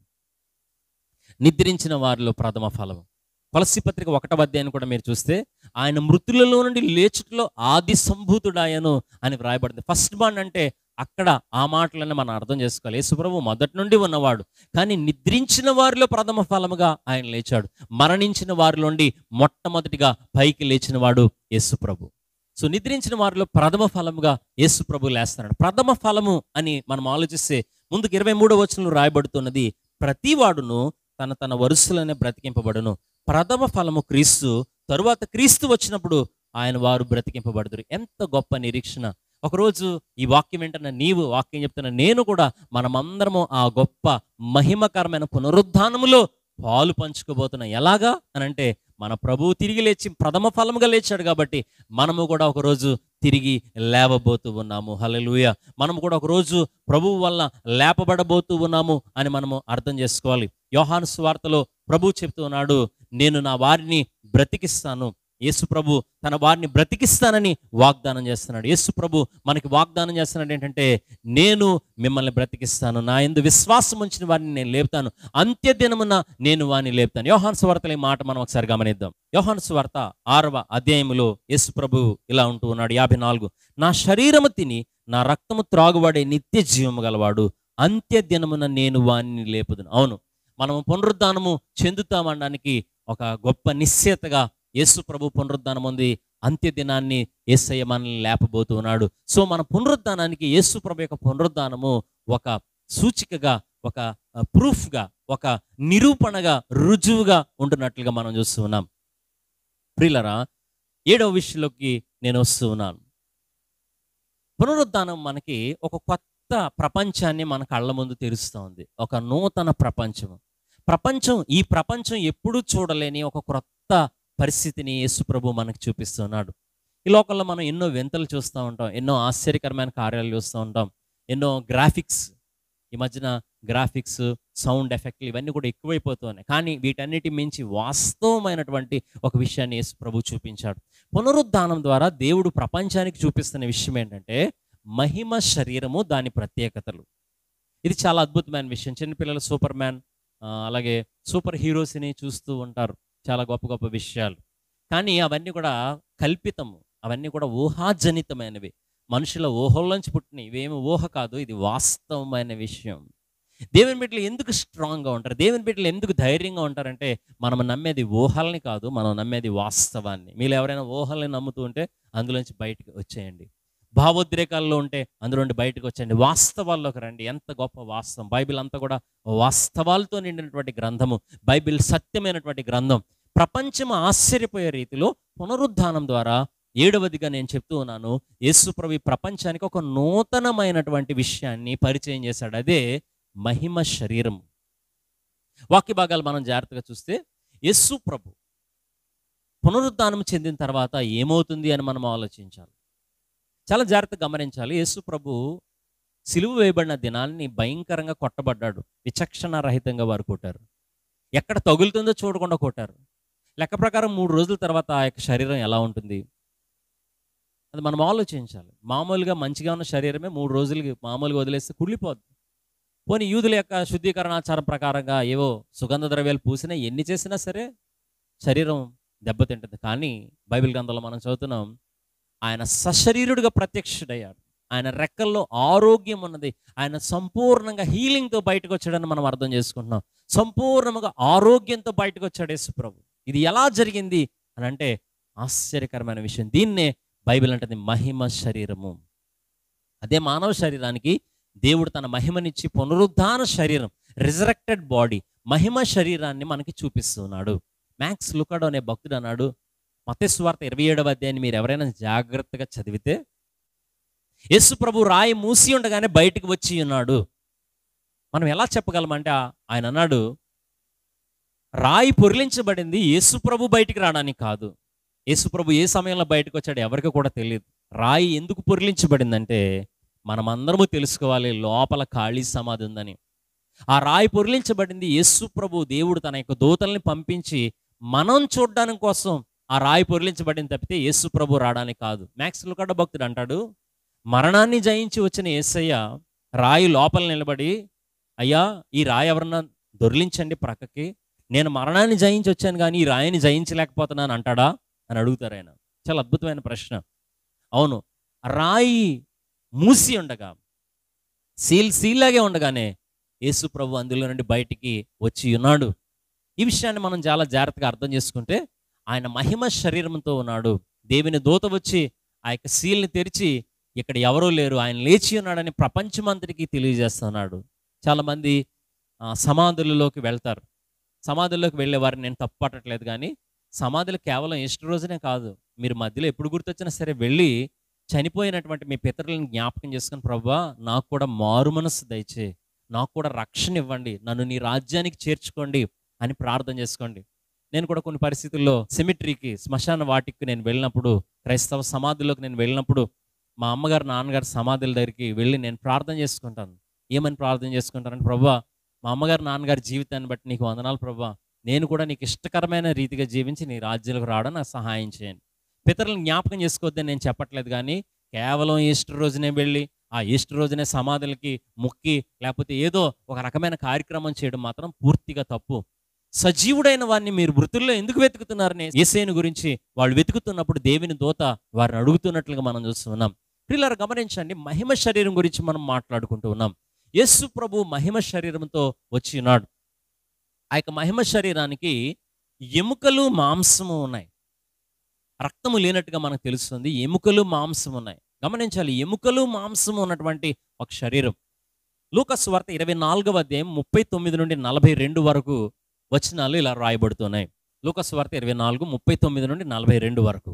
నిద్రించిన వారిలో ప్రథమ ఫలము. కొలస్సీ పత్రిక 1వ అధ్యాయాన్ని కూడా మీరు చూస్తే ఆయన మృతులలో నుండి లేచుటలో ఆది సంభూతుడాయను అని వ్రాయబడింది. ఫస్ట్ బోర్న్ అంటే అక్కడ ఆ మాటలను మనం అర్థం చేసుకోవాలి. యేసు ప్రభు మొదటి నుండి ఉన్నవాడు, కానీ నిద్రించిన వారిలో ప్రథమ ఫలముగా ఆయన లేచాడు. మరణించిన వారిలోండి మొట్టమొదటిగా పైకి లేచిన వాడు యేసు ప్రభు. సో నిద్రించిన వారిలో ప్రథమ ఫలముగా యేసు ప్రభు లేస్తున్నాడు. ప్రథమ ఫలము అని మనం ఆలోచిస్తే ముందుకు 23వ వచనంలో రాయబడుతున్నది, ప్రతి వాడును తన తన వరుసలోనే బ్రతికింపబడును. ప్రథమ ఫలము క్రీస్తు, తరువాత క్రీస్తు వచ్చినప్పుడు ఆయన వారు బ్రతికింపబడుదురు. ఎంత గొప్ప నిరీక్షణ. ఒకరోజు ఈ వాక్యం ఏంటన్నా నీవు, వాక్యం చెప్తున్నా నేను కూడా, మనమందరము ఆ గొప్ప మహిమకరమైన పునరుద్ధానములో పాలు పంచుకోబోతున్నాం. ఎలాగా అనంటే మన ప్రభువు తిరిగి లేచి ప్రథమ ఫలముగా లేచాడు కాబట్టి మనము కూడా ఒకరోజు తిరిగి లేవబోతూ ఉన్నాము. హల్లెలూయా. మనము కూడా ఒకరోజు ప్రభువు వల్ల లేపబడబోతూ ఉన్నాము అని మనము అర్థం చేసుకోవాలి. యోహాను సువార్తలో ప్రభువు చెప్తూ ఉన్నాడు, నేను నా వారిని బ్రతికిస్తాను. యేసు ప్రభు తన వారిని బ్రతికిస్తానని వాగ్దానం చేస్తున్నాడు. యేసు ప్రభు మనకి వాగ్దానం చేస్తున్నాడు ఏంటంటే, నేను మిమ్మల్ని బ్రతికిస్తాను, నా యందు విశ్వాసం ఉంచిన వారిని నేను లేపుతాను, అంత్యదినమున నేను వారిని లేపుతాను. యోహాను సువార్తలో ఈ మాట మనం ఒకసారి గమనిద్దాం. యోహాను సువార్త 6వ అధ్యాయములో యేసు ప్రభు ఇలా ఉంటూ ఉన్నాడు. 54, నా శరీరము తిని నా రక్తము త్రాగువాడే నిత్య జీవము గలవాడు, అంత్య దినమున నేను వాణ్ణి లేపుదును. అవును, మనము పునరుద్ధానము చెందుతామనడానికి ఒక గొప్ప నిశ్చయతగా యేసు ప్రభు పునరుద్ధానం ఉంది. అంత్య దినాన్ని యేసయ్య మనల్ని లేపబోతున్నాడు. సో మన పునరుద్ధానానికి యేసు ప్రభు యొక్క పునరుద్ధానము ఒక సూచికగా, ఒక ప్రూఫ్గా, ఒక నిరూపణగా, రుజువుగా ఉంటున్నట్లుగా మనం చూస్తూ ఉన్నాం. ప్రియులరా, 7వ విషయంలోకి నేను వస్తూ ఉన్నాను. పునరుద్ధానం మనకి ఒక కొత్త ప్రపంచాన్ని మన కళ్ళ ముందు తెరుస్తూ ఉంది. ఒక నూతన ప్రపంచం ఈ ప్రపంచం ఎప్పుడూ చూడలేని ఒక క్రొత్త పరిస్థితిని యేసు ప్రభు మనకు చూపిస్తున్నాడు. ఈ లోకంలో మనం ఎన్నో వింతలు చూస్తూ ఉంటాం, ఎన్నో ఆశ్చర్యకరమైన కార్యాలు చూస్తూ ఉంటాం, ఎన్నో గ్రాఫిక్స్, ఈ మధ్యన గ్రాఫిక్స్, సౌండ్ ఎఫెక్ట్లు ఇవన్నీ కూడా ఎక్కువైపోతున్నాయి. కానీ వీటన్నిటి మించి వాస్తవమైనటువంటి ఒక విషయాన్ని యేసు ప్రభు చూపించాడు. పునరుద్ధానం ద్వారా దేవుడు ప్రపంచానికి చూపిస్తున్న విషయం ఏంటంటే మహిమ శరీరము, దాని ప్రత్యేకతలు. ఇది చాలా అద్భుతమైన విషయం. చిన్నపిల్లలు సూపర్ మ్యాన్, అలాగే సూపర్ హీరోస్ని చూస్తూ ఉంటారు, చాలా గొప్ప గొప్ప విషయాలు. కానీ అవన్నీ కూడా కల్పితము, అవన్నీ కూడా ఊహాజనితమైనవి, మనుషుల ఊహల్లోంచి పుట్టినవి. ఇవేమి ఊహ కాదు, ఇది వాస్తవమైన విషయం. దేవుని బిడ్డలు ఎందుకు స్ట్రాంగ్గా ఉంటారు, దేవుని బిడ్డలు ఎందుకు ధైర్యంగా ఉంటారంటే మనం నమ్మేది ఊహల్ని కాదు, మనం నమ్మేది వాస్తవాన్ని. మీరు ఎవరైనా ఊహల్ని నమ్ముతూ ఉంటే అందులోంచి బయటకు వచ్చేయండి. భావోద్రేకాల్లో ఉంటే అందులో నుండి బయటకు వచ్చేయండి. వాస్తవాల్లోకి రండి. ఎంత గొప్ప వాస్తవం! బైబిల్ అంతా కూడా వాస్తవాలతో నిండినటువంటి గ్రంథము. బైబిల్ సత్యమైనటువంటి గ్రంథం. ప్రపంచం ఆశ్చర్యపోయే రీతిలో పునరుద్ధానం ద్వారా 7వదిగా నేను చెప్తూ ఉన్నాను, యేసు ప్రభు ప్రపంచానికి ఒక నూతనమైనటువంటి విషయాన్ని పరిచయం చేశాడు. అదే మహిమ శరీరం. వాక్య భాగాలు మనం జాగ్రత్తగా చూస్తే యేసు ప్రభు పునరుద్ధానం చెందిన తర్వాత ఏమవుతుంది అని మనం ఆలోచించాలి. చాలా జాగ్రత్తగా గమనించాలి. యేసు ప్రభు సిలువ వేయబడిన దినాన్ని భయంకరంగా కొట్టబడ్డాడు. విచక్షణ రహితంగా వారు కొట్టారు. ఎక్కడ తగులుతుందో చూడకుండా కొట్టారు. లెక్క ప్రకారం 3 రోజుల తర్వాత ఆ యొక్క శరీరం ఎలా ఉంటుంది అది మనం ఆలోచించాలి. మామూలుగా మంచిగా ఉన్న శరీరమే 3 రోజులకి మామూలుగా వదిలేస్తే కుళ్ళిపోద్ది. పోనీ యూదుల యొక్క శుద్ధీకరణాచారం ప్రకారంగా ఏవో సుగంధ ద్రవ్యాలు పూసినా, ఎన్ని చేసినా సరే శరీరం దెబ్బతింటుంది. కానీ బైబిల్ గ్రంథంలో మనం చదువుతున్నాం, ఆయన సశరీరుడిగా ప్రత్యక్షుడయ్యాడు. ఆయన రెక్కల్లో ఆరోగ్యం ఉన్నది. ఆయన సంపూర్ణంగా హీలింగ్తో బయటకు వచ్చాడని మనం అర్థం చేసుకుంటున్నాం. సంపూర్ణంగా ఆరోగ్యంతో బయటకు వచ్చాడు యేసు ప్రభు. ఇది ఎలా జరిగింది అని అంటే ఆశ్చర్యకరమైన విషయం. దీన్నే బైబిల్ అంటది మహిమ శరీరము. అదే మానవ శరీరానికి దేవుడు తన మహిమనిచ్చి పునరుద్ధాన శరీరం, రిజరెక్టెడ్ బాడీ, మహిమ శరీరాన్ని మనకి చూపిస్తున్నాడు. మ్యాక్స్ లుకాడో అనే భక్తుడు అన్నాడు, మత్తయి సువార్త 27వ అధ్యాయాన్ని మీరు ఎవరైనా జాగ్రత్తగా చదివితే, యేసు ప్రభు రాయి మూసి ఉండగానే బయటికి వచ్చి ఉన్నాడు. మనం ఎలా చెప్పగలమంటే ఆయన అన్నాడు, రాయి పొరిలించబడింది యేసు ప్రభు బయటికి రావడానికి కాదు. యేసు ప్రభు ఏ సమయంలో బయటకు వచ్చాడు ఎవరికి కూడా తెలియదు. రాయి ఎందుకు పొరిలించబడిందంటే మనమందరము తెలుసుకోవాలి, లోపల ఖాళీ సమాధి ఉందని. ఆ రాయి పొరిలించబడింది యేసు ప్రభు, దేవుడు తన యొక్క దూతల్ని పంపించి మనం చూడడానికి కోసం ఆ రాయి పొరిలించబడింది తప్పితే యేసు ప్రభు రావడానికి కాదు. మ్యాక్స్ లుకాడో భక్తుడు అంటాడు, మరణాన్ని జయించి వచ్చిన యేసయ్య రాయి లోపల నిలబడి, అయ్యా ఈ రాయి ఎవరన్నా దొర్లించండి ప్రక్కకి, నేను మరణాన్ని జయించి వచ్చాను కానీ ఈ రాయిని జయించలేకపోతున్నాను అంటాడా అని అడుగుతారు ఆయన. చాలా అద్భుతమైన ప్రశ్న. అవును, రాయి మూసి ఉండగా, సీల్లాగే ఉండగానే యేసు ప్రభు అందులో నుండి బయటికి వచ్చి ఉన్నాడు. ఈ విషయాన్ని మనం చాలా జాగ్రత్తగా అర్థం చేసుకుంటే, ఆయన మహిమ శరీరంతో ఉన్నాడు. దేవుని దూత వచ్చి ఆ యొక్క సీల్ని తెరిచి ఇక్కడ ఎవరూ లేరు, ఆయన లేచి ఉన్నాడని ప్రపంచమంతటికి తెలియజేస్తున్నాడు. చాలామంది సమాధులలోకి వెళ్తారు. సమాధుల్లోకి వెళ్ళే వారిని నేను తప్పు పట్టట్లేదు, కానీ సమాధులు కేవలం ఈస్టర్ రోజునే కాదు, మీరు మధ్యలో ఎప్పుడు గుర్తొచ్చినా సరే వెళ్ళి చనిపోయినటువంటి మీ పితరులను జ్ఞాపకం చేసుకుని, ప్రభువా నాకు కూడా మారు మనస్సు దయచే, నాకు కూడా రక్షణ ఇవ్వండి, నన్ను నీ రాజ్యానికి చేర్చుకోండి అని ప్రార్థన చేసుకోండి. నేను కూడా కొన్ని పరిస్థితుల్లో సెమిట్రీకి, శ్మశాన వాటికి నేను వెళ్ళినప్పుడు, క్రైస్తవ సమాధుల్లోకి నేను వెళ్ళినప్పుడు మా అమ్మగారు నాన్నగారు సమాధుల దగ్గరికి వెళ్ళి నేను ప్రార్థన చేసుకుంటాను. ఏమని ప్రార్థన చేసుకుంటానంటే, ప్రభువా మా అమ్మగారు నాన్నగారి జీవితాన్ని బట్టి నీకు వందనాలు ప్రభువా, నేను కూడా నీకు ఇష్టకరమైన రీతిగా జీవించి నీ రాజ్యంలోకి రావడం నాకు సహాయం చేయండి. పితరులను జ్ఞాపకం చేసుకోవద్దని నేను చెప్పట్లేదు, కానీ కేవలం ఈస్టర్ రోజునే వెళ్ళి ఆ ఈస్టర్ రోజునే సమాధులకి మొక్కి లేకపోతే ఏదో ఒక రకమైన కార్యక్రమం చేయడం మాత్రం పూర్తిగా తప్పు. సజీవుడైన వారిని మీరు మృతుల్లో ఎందుకు వెతుకుతున్నారని యేసయ్యను గురించి వాళ్ళు వెతుకుతున్నప్పుడు దేవుని దూత వారిని అడుగుతున్నట్లుగా మనం చూస్తున్నాం. ప్రియులారా గమనించండి, మహిమ శరీరం గురించి మనం మాట్లాడుకుంటూ ఉన్నాం. యేసు ప్రభు మహిమ శరీరంతో వచ్చి ఉన్నాడు. ఆ యొక్క మహిమ శరీరానికి ఎముకలు మాంసము ఉన్నాయి. రక్తము లేనట్టుగా మనకు తెలుస్తుంది. ఎముకలు మాంసం ఉన్నాయి. గమనించాలి, ఎముకలు మాంసము ఉన్నటువంటి ఒక శరీరం. లూకా సువార్త 24వ అధ్యాయం 39 నుండి 42 వరకు వచనాలు ఇలా రాయబడుతున్నాయి. లూకా సువార్త 24, 39 నుండి 42 వరకు.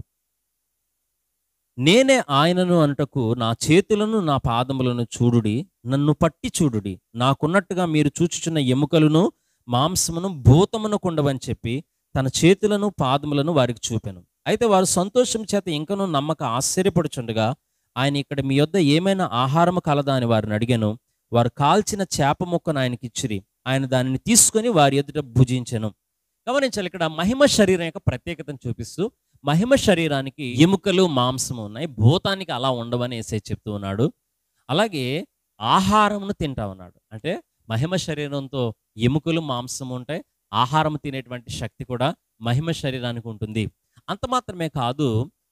నేనే ఆయనను అనుటకు నా చేతులను నా పాదములను చూడుడి, నన్ను పట్టి చూడుడి, నాకున్నట్టుగా మీరు చూచుచున్న ఎముకలను మాంసమును భూతమును కొండవని చెప్పి తన చేతులను పాదములను వారికి చూపెను. అయితే వారు సంతోషం చేత ఇంకనూ నమ్మక ఆశ్చర్యపడుచుండగా ఆయన, ఇక్కడ మీ యొద్ద ఏమైనా ఆహారము కలదా అని వారిని అడిగాను. వారు కాల్చిన చేప ముక్కను ఆయనకి ఇచ్చిరి. ఆయన దానిని తీసుకొని వారి ఎదుట భుజించెను. గమనించాలి, ఇక్కడ మహిమ శరీరం యొక్క ప్రత్యేకతను చూపిస్తూ మహిమ శరీరానికి ఎముకలు మాంసము ఉన్నాయి, భూతానికి అలా ఉండవని యేసయ్య చెప్తూ ఉన్నాడు. అలాగే ఆహారమును తింటా ఉన్నాడు. అంటే మహిమ శరీరంతో ఎముకలు మాంసము ఉంటాయి, ఆహారం తినేటువంటి శక్తి కూడా మహిమ శరీరానికి ఉంటుంది. అంత మాత్రమే కాదు,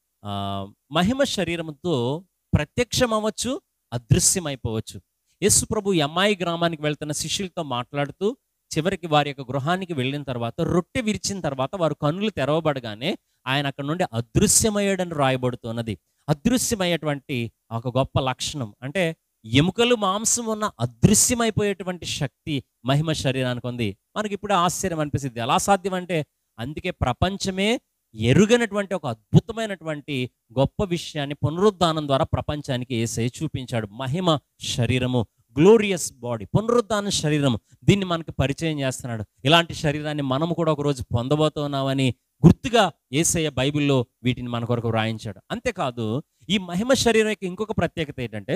మహిమ శరీరంతో ప్రత్యక్షం అవ్వచ్చు, అదృశ్యమైపోవచ్చు. యేసు ప్రభు అమ్మాయి గ్రామానికి వెళ్తున్న శిష్యులతో మాట్లాడుతూ చివరికి వారి యొక్క గృహానికి వెళ్ళిన తర్వాత రొట్టె విరిచిన తర్వాత వారు కన్నులు తెరవబడగానే ఆయన అక్కడ నుండి అదృశ్యమయ్యాడని రాయబడుతున్నది. అదృశ్యమయ్యేటువంటి ఒక గొప్ప లక్షణం అంటే ఎముకలు మాంసం ఉన్న అదృశ్యమైపోయేటువంటి శక్తి మహిమ శరీరానికి ఉంది. మనకి ఇప్పుడు ఆశ్చర్యం అనిపిస్తుంది, ఎలా సాధ్యం అంటే అందుకే ప్రపంచమే ఎరుగనటువంటి ఒక అద్భుతమైనటువంటి గొప్ప విషయాన్ని పునరుద్ధానం ద్వారా ప్రపంచానికి యేసయ్య చూపించాడు. మహిమ శరీరము, గ్లోరియస్ బాడీ, పునరుద్ధాన శరీరం, దీన్ని మనకు పరిచయం చేస్తున్నాడు. ఇలాంటి శరీరాన్ని మనము కూడా ఒకరోజు పొందబోతున్నామని గుర్తుగా యేసయ్య బైబిల్లో వీటిని మన కొరకు వ్రాయించాడు. అంతేకాదు, ఈ మహిమ శరీరం యొక్క ఇంకొక ప్రత్యేకత ఏంటంటే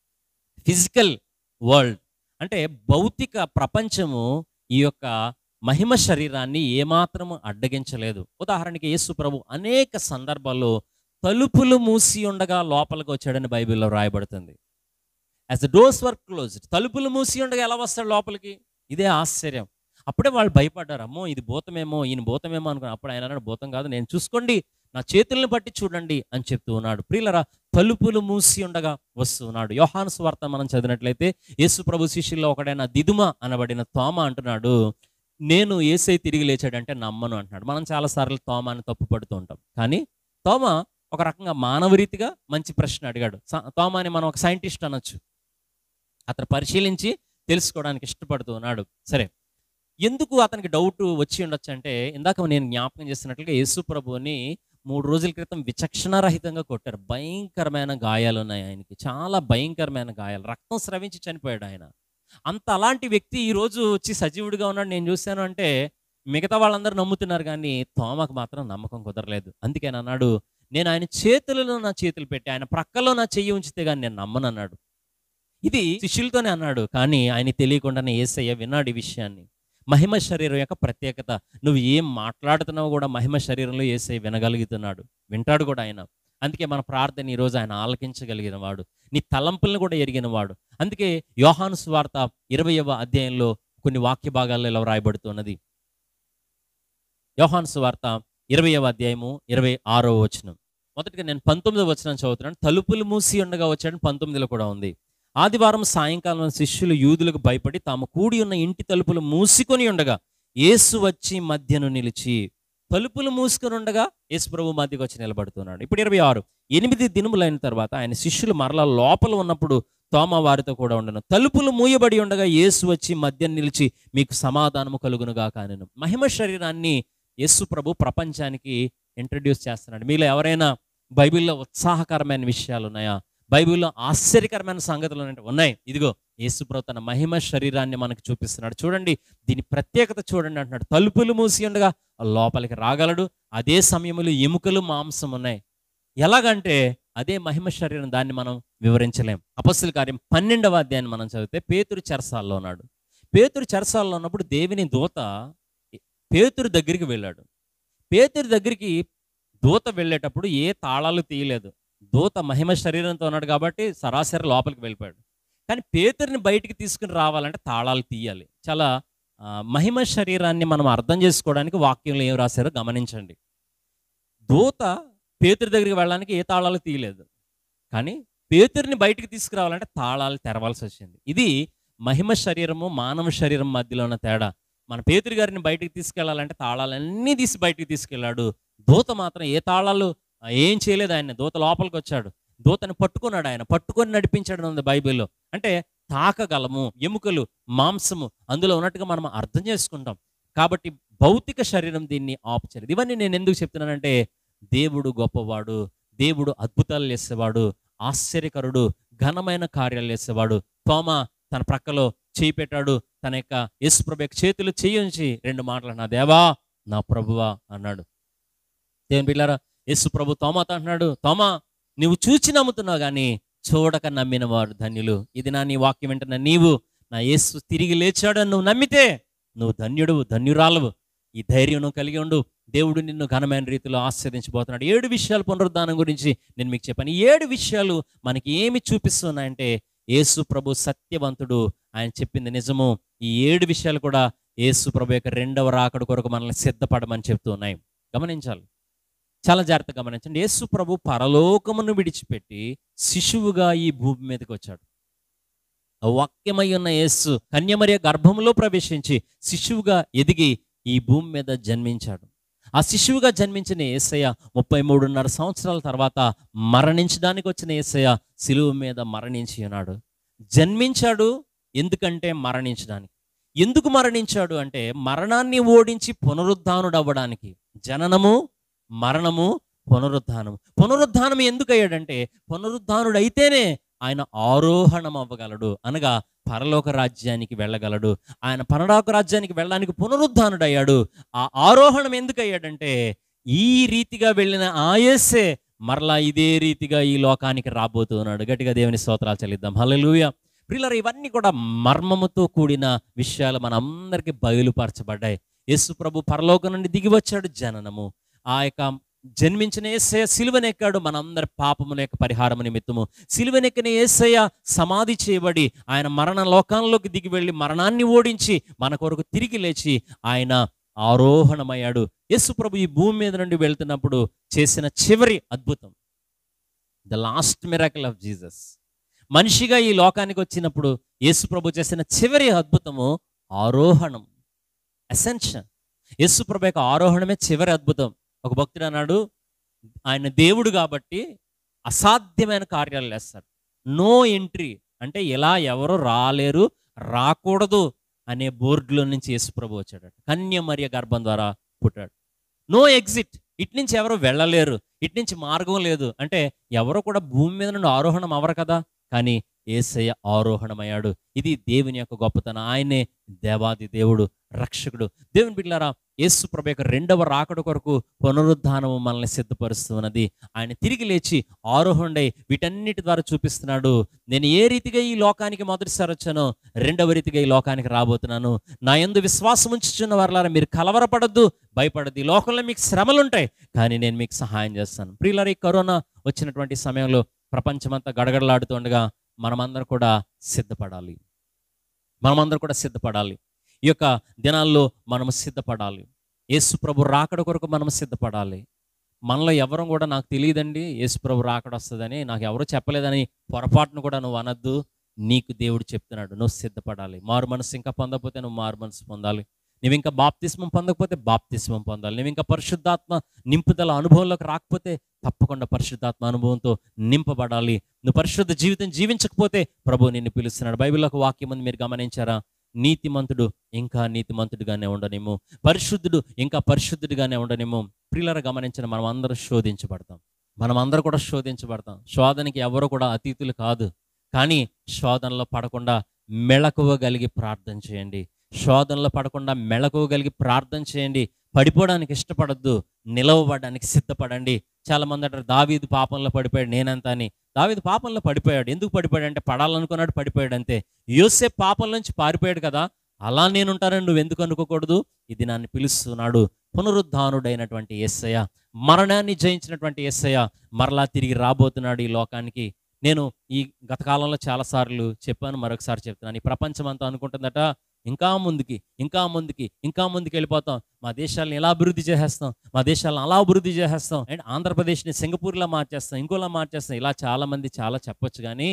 ఫిజికల్ వరల్డ్, అంటే భౌతిక ప్రపంచము ఈ యొక్క మహిమ శరీరాన్ని ఏమాత్రము అడ్డగించలేదు. ఉదాహరణకి యేసు ప్రభు అనేక సందర్భాల్లో తలుపులు మూసి ఉండగా లోపలికి వచ్చాడని బైబిల్లో రాయబడుతుంది. As the doors were closed, తలుపులు మూసి ఉండగా ఎలా వస్తాడు లోపలికి? ఇదే ఆశ్చర్యం. అప్పుడే వాళ్ళు భయపడ్డారు, అమ్మో ఇది భూతమేమో, ఈయన భూతమేమో అనుకున్నారు. అప్పుడు ఆయన అన్నాడు, భూతం కాదు, నేను చూసుకోండి, నా చేతులను బట్టి చూడండి అని చెప్తూ ఉన్నాడు. ప్రియులరా, తలుపులు మూసి ఉండగా వస్తున్నాడు. యోహాను సువార్త మనం చదివినట్లయితే యేసు ప్రభు శిష్యుల్లో ఒకడైన దిదుమ అనబడిన తోమ అంటున్నాడు, నేను యేసయ్య తిరిగి లేచాడంటే నమ్మను అంటున్నాడు. మనం చాలాసార్లు తోమాని తప్పుపడుతూ ఉంటాం. కానీ తోమ ఒక రకంగా మానవరీతిగా మంచి ప్రశ్న అడిగాడు. తోమాని మనం ఒక సైంటిస్ట్ అనొచ్చు. అతను పరిశీలించి తెలుసుకోవడానికి ఇష్టపడుతూ ఉన్నాడు. సరే, ఎందుకు అతనికి డౌట్ వచ్చి ఉండొచ్చు అంటే, ఇందాక నేను జ్ఞాపకం చేస్తున్నట్లుగా యేసు ప్రభువుని 3 రోజుల క్రితం విచక్షణారహితంగా కొట్టారు. భయంకరమైన గాయాలు ఉన్నాయి ఆయనకి, చాలా భయంకరమైన గాయాలు, రక్తం స్రవించి చనిపోయాడు ఆయన. అలాంటి వ్యక్తి ఈ రోజు వచ్చి సజీవుడిగా ఉన్నాడు నేను చూశాను అంటే మిగతా వాళ్ళందరూ నమ్ముతున్నారు, కానీ తోమకు మాత్రం నమ్మకం కుదరలేదు. అందుకే అన్నాడు, నేను ఆయన చేతులలో నా చేతులు పెట్టి ఆయన ప్రక్కలో నా చెయ్యి ఉంచితే కానీ నేను నమ్మను అన్నాడు. ఇది శిష్యులతోనే అన్నాడు, కానీ ఆయన తెలియకుండానే యేసయ్య విన్నాడు ఈ విషయాన్ని. మహిమ శరీరం యొక్క ప్రత్యేకత, నువ్వు ఏం మాట్లాడుతున్నావు కూడా మహిమ శరీరంలో యేసయ్య వినగలుగుతున్నాడు, వింటాడు కూడా ఆయన. అందుకే మన ప్రార్థన ఈరోజు ఆయన ఆలకించగలిగిన వాడు, నీ తలంపులను కూడా ఎరిగిన వాడు. అందుకే యోహాను సువార్త 20వ అధ్యాయంలో కొన్ని వాక్య భాగాల్లో ఇలా రాయబడుతున్నది. యోహాను సువార్త 20వ అధ్యాయము 26వ వచనం. మొదటిగా నేను 19వ వచనం చదువుతున్నాను. తలుపులు మూసి ఉండగా వచ్చాడని 19లో కూడా ఉంది. ఆదివారం సాయంకాలం శిష్యులు యూదులకు భయపడి తాము కూడి ఉన్న ఇంటి తలుపులు మూసుకొని ఉండగా యేసు వచ్చి మధ్యను నిలిచి, తలుపులు మూసుకొని ఉండగా యేసు ప్రభు మధ్యకు వచ్చి నిలబడుతున్నాడు. ఇప్పుడు 26, 8 దినములైన తర్వాత ఆయన శిష్యులు మరలా లోపల ఉన్నప్పుడు తోమ వారితో కూడా ఉండను. తలుపులు మూయబడి ఉండగా యేసు వచ్చి మధ్య నిలిచి, మీకు సమాధానము కలుగునుగా కానెను. మహిమ శరీరాన్ని యేసు ప్రభు ప్రపంచానికి ఇంట్రడ్యూస్ చేస్తున్నాడు. మీలో ఎవరైనా బైబిల్లో ఉత్సాహకరమైన విషయాలు ఉన్నాయా? బైబిల్లో ఆశ్చర్యకరమైన సంగతులు ఉన్నాయి. ఇదిగో యేసు ప్రభు తన మహిమ శరీరాన్ని మనకు చూపిస్తున్నాడు. చూడండి, దీని ప్రత్యేకత చూడండి అంటున్నాడు. తలుపులు మూసి ఉండగా లోపలికి రాగలడు. అదే సమయంలో ఎముకలు మాంసం ఉన్నాయి. ఎలాగంటే అదే మహిమ శరీరం, దాన్ని మనం వివరించలేం. అపొస్తలుల కార్యం 12వ అధ్యాయాన్ని మనం చదివితే పేతురు చెరసాల్లో ఉన్నాడు. పేతురు చెరసాల్లో ఉన్నప్పుడు దేవుని దూత పేతురు దగ్గరికి వెళ్ళాడు. పేతురు దగ్గరికి దూత వెళ్ళేటప్పుడు ఏ తాళాలు తీయలేదు. దూత మహిమ శరీరంతో ఉన్నాడు కాబట్టి సరాసరి లోపలికి వెళ్ళిపోయాడు. కానీ పేతురుని బయటికి తీసుకుని రావాలంటే తాళాలు తీయాలి. చాలా మహిమ శరీరాన్ని మనం అర్థం చేసుకోవడానికి వాక్యంలో ఏం రాశారో గమనించండి. దూత పేతురు దగ్గరికి వెళ్ళడానికి ఏ తాళాలు తీయలేదు, కానీ పేతురుని బయటికి తీసుకురావాలంటే తాళాలు తెరవాల్సి వచ్చింది. ఇది మహిమ శరీరము మానవ శరీరం మధ్యలో ఉన్న తేడా. మన పేతురు గారిని బయటికి తీసుకెళ్లాలంటే తాళాలన్నీ తీసి బయటికి తీసుకెళ్ళాడు. దూత మాత్రం ఏ తాళాలు ఏం చేయలేదు. ఆయన దూత లోపలికి వచ్చాడు, దూతని పట్టుకున్నాడు, ఆయన పట్టుకొని నడిపించాడు ఉంది బైబిల్లో. అంటే తాకగలము, ఎముకలు మాంసము అందులో ఉన్నట్టుగా మనం అర్థం చేసుకుంటాం. కాబట్టి భౌతిక శరీరం దీన్ని ఆపుచలేదు. ఇవన్నీ నేను ఎందుకు చెప్తున్నానంటే, దేవుడు గొప్పవాడు, దేవుడు అద్భుతాలు చేసేవాడు, ఆశ్చర్యకరుడు, ఘనమైన కార్యాలు చేసేవాడు. తోమా తన ప్రక్కలో చేయి పెట్టాడు, తన యొక్క యేసుప్రభు యొక్క చేతులు చేయి ఉంచి 2 మాటలు, నా దేవా నా ప్రభువా అన్నాడు. దేవుని బిడ్డలారా, యేసుప్రభు తోమాతో అంటున్నాడు, తోమా నువ్వు చూచి నమ్ముతున్నావు కానీ చూడక నమ్మిన వారు ధన్యులు. ఇది నీ వాక్యం వింటున్న నీవు, నా యేసు తిరిగి లేచాడు అని నువ్వు నమ్మితే నువ్వు ధన్యుడు, ధన్యురాలవు. ఈ ధైర్యం నువ్వు కలిగి ఉండు. దేవుడు నిన్ను ఘనమైన రీతిలో ఆస్వాదించబోతున్నాడు. 7 విషయాలు పునరుద్ధానం గురించి నేను మీకు చెప్పాను. ఈ 7 విషయాలు మనకి ఏమి చూపిస్తున్నాయంటే, యేసు ప్రభు సత్యవంతుడు, ఆయన చెప్పింది నిజము. ఈ 7 విషయాలు కూడా యేసు ప్రభు యొక్క 2వ రాకడ కొరకు మనల్ని సిద్ధపడమని చెప్తూ ఉన్నాయి. గమనించాలి, చాలా జాగ్రత్తగా గమనించండి. యేసు ప్రభు పరలోకమును విడిచిపెట్టి శిశువుగా ఈ భూమి మీదకి వచ్చాడు. వాక్యమై ఉన్న యేసు కన్యమరియ గర్భంలో ప్రవేశించి శిశువుగా ఎదిగి ఈ భూమి మీద జన్మించాడు. ఆ శిశువుగా జన్మించిన యేసయ్య 33.5 సంవత్సరాల తర్వాత మరణించడానికి వచ్చిన యేసయ్య సిలువ మీద మరణించి ఉన్నాడు. జన్మించాడు ఎందుకంటే మరణించడానికి. ఎందుకు మరణించాడు అంటే, మరణాన్ని ఓడించి పునరుద్ధానుడు అవ్వడానికి. జననము, మరణము, పునరుద్ధానము. పునరుద్ధానం ఎందుకు అయ్యాడంటే, పునరుద్ధానుడు అయితేనే ఆయన ఆరోహణం అవ్వగలడు, అనగా పరలోక రాజ్యానికి వెళ్ళగలడు. ఆయన పరలోక రాజ్యానికి వెళ్ళడానికి పునరుద్ధానుడు అయ్యాడు. ఆ ఆరోహణం ఎందుకు అయ్యాడంటే, ఈ రీతిగా వెళ్ళిన ఆ యేసే మరలా ఇదే రీతిగా ఈ లోకానికి రాబోతున్నాడు. గట్టిగా దేవుని స్తోత్రాలు చెల్లిద్దాం. హల్లెలూయా. ప్రియులారా, ఇవన్నీ కూడా మర్మముతో కూడిన విషయాలు మనందరికీ బయలుపరచబడ్డాయి. యేసు ప్రభు పరలోకం నుండి దిగి వచ్చాడు, జననము. ఆ యొక్క జన్మించిన యేసయ్య సిలువనెక్కాడు మనందరి పాపముల యొక్క పరిహారము నిమిత్తము. సిలువనెక్కిన యేసయ్య సమాధి చేయబడి ఆయన మరణ లోకంలోకి దిగి వెళ్ళి మరణాన్ని ఓడించి మన కొరకు తిరిగి లేచి ఆయన ఆరోహణమయ్యాడు. యేసు ప్రభు ఈ భూమి మీద నుండి వెళ్తున్నప్పుడు చేసిన చివరి అద్భుతం, the last miracle of Jesus. మనిషిగా ఈ లోకానికి వచ్చినప్పుడు యేసు ప్రభు చేసిన చివరి అద్భుతము ఆరోహణం, అసెన్షన్. యేసు ప్రభు యొక్క ఆరోహణమే చివరి అద్భుతం. ఒక భక్తుడు అన్నాడు, ఆయన దేవుడు కాబట్టి అసాధ్యమైన కార్యాలు చేస్తాడు. నో ఎంట్రీ అంటే ఇలా ఎవరు రాలేరు, రాకూడదు అనే బోర్డులో నుంచి యేసు ప్రభు వచ్చాడు. కన్యమరియ గర్భం ద్వారా పుట్టాడు. నో ఎగ్జిట్, ఇటు నుంచి ఎవరు వెళ్ళలేరు, ఇటు నుంచి మార్గం లేదు అంటే ఎవరు కూడా భూమి మీద నుండి ఆరోహణం అవ్వరు కదా. కానీ యేసయ్య ఆరోహణమయ్యాడు. ఇది దేవుని యొక్క గొప్పతనం. ఆయనే దేవాది దేవుడు, రక్షకుడు. దేవుని బిడ్డలారా, యేసు ప్రభు యొక్క 2వ రాకడ కొరకు పునరుద్ధానము మనల్ని సిద్ధపరుస్తున్నది. ఆయన తిరిగి లేచి ఆరోహణుడై వీటన్నిటి ద్వారా చూపిస్తున్నాడు, నేను ఏ రీతిగా ఈ లోకానికి మొదటిసారి వచ్చానో 2వ రీతిగా ఈ లోకానికి రాబోతున్నాను. నా యందు విశ్వాసం ఉంచుచున్న వారలారా, మీరు కలవరపడద్దు, భయపడద్దు. ఈ లోకంలో మీకు శ్రమలు ఉంటాయి, కానీ నేను మీకు సహాయం చేస్తాను. ప్రియులారా, ఈ కరోనా వచ్చినటువంటి సమయంలో ప్రపంచమంతా గడగడలాడుతుండగా మనమందరం కూడా సిద్ధపడాలి. మనమందరం కూడా సిద్ధపడాలి. ఈ యొక్క దినాల్లో మనము సిద్ధపడాలి. యేసు ప్రభు రాకడ కొరకు మనము సిద్ధపడాలి. మనలో ఎవరం కూడా నాకు తెలియదండి యేసు ప్రభు రాకడ వస్తుందని, నాకు ఎవరు చెప్పలేదని పొరపాటును కూడా నువ్వు అనద్దు. నీకు దేవుడు చెప్తున్నాడు, నువ్వు సిద్ధపడాలి. మారు మనసు ఇంకా పొందకపోతే నువ్వు మారు మనసు పొందాలి. నువ్వు ఇంకా బాప్తిస్మం పొందకపోతే బాప్తిస్మం పొందాలి. నువ్వు ఇంకా పరిశుద్ధాత్మ నింపుదల అనుభవంలోకి రాకపోతే తప్పకుండా పరిశుద్ధాత్మ అనుభవంతో నింపబడాలి. నువ్వు పరిశుద్ధ జీవితం జీవించకపోతే ప్రభు నిన్ను పిలుస్తున్నాడు. బైబిల్లో ఒక వాక్యం ఉంది, మీరు గమనించారా? నీతిమంతుడు ఇంకా నీతిమంతుడిగానే ఉండనేమో, పరిశుద్ధుడు ఇంకా పరిశుద్ధుడిగానే ఉండనేమో. ప్రియులారా, గమనించిన మనం అందరం శోధించబడతాం. మనం అందరూ కూడా శోధించబడతాం. శోధనకి ఎవరు కూడా అతీతులు కాదు. కానీ శోధనలో పడకుండా మెళకువగలిగి ప్రార్థన చేయండి. శోధనలో పడకుండా మెళకువగలిగి ప్రార్థన చేయండి. పడిపోవడానికి ఇష్టపడద్దు, నిలవబడడానికి సిద్ధపడండి. చాలా మంది అంటారు, దావీదు పాపంలో పడిపోయాడు నేనంత అని. దావీదు పాపంలో పడిపోయాడు. ఎందుకు పడిపోయాడు అంటే పడాలనుకున్నాడు, పడిపోయాడు అంతే. యోసేపు పాపం నుంచి పారిపోయాడు కదా, అలా నేనుంటానని నువ్వు ఎందుకు అనుకోకూడదు? ఇది నన్ను పిలుస్తున్నాడు. పునరుద్ధానుడైనటువంటి యేసయ్య, మరణాన్ని జయించినటువంటి యేసయ్య మరలా తిరిగి రాబోతున్నాడు ఈ లోకానికి. నేను ఈ గత కాలంలో చాలాసార్లు చెప్పాను, మరొకసారి చెప్తున్నాను. ఈ ప్రపంచం అంతా అనుకుంటుందట, ఇంకా ముందుకి ఇంకా ముందుకి ఇంకా ముందుకు వెళ్ళిపోతాం, మా దేశాలను ఎలా అభివృద్ధి చేసేస్తాం, మా దేశాలను అలా అభివృద్ధి చేసేస్తాం, అండ్ ఆంధ్రప్రదేశ్ని సింగపూర్లా మార్చేస్తాం, ఇంకోలా మార్చేస్తాం. ఇలా చాలామంది చాలా చెప్పొచ్చు, కానీ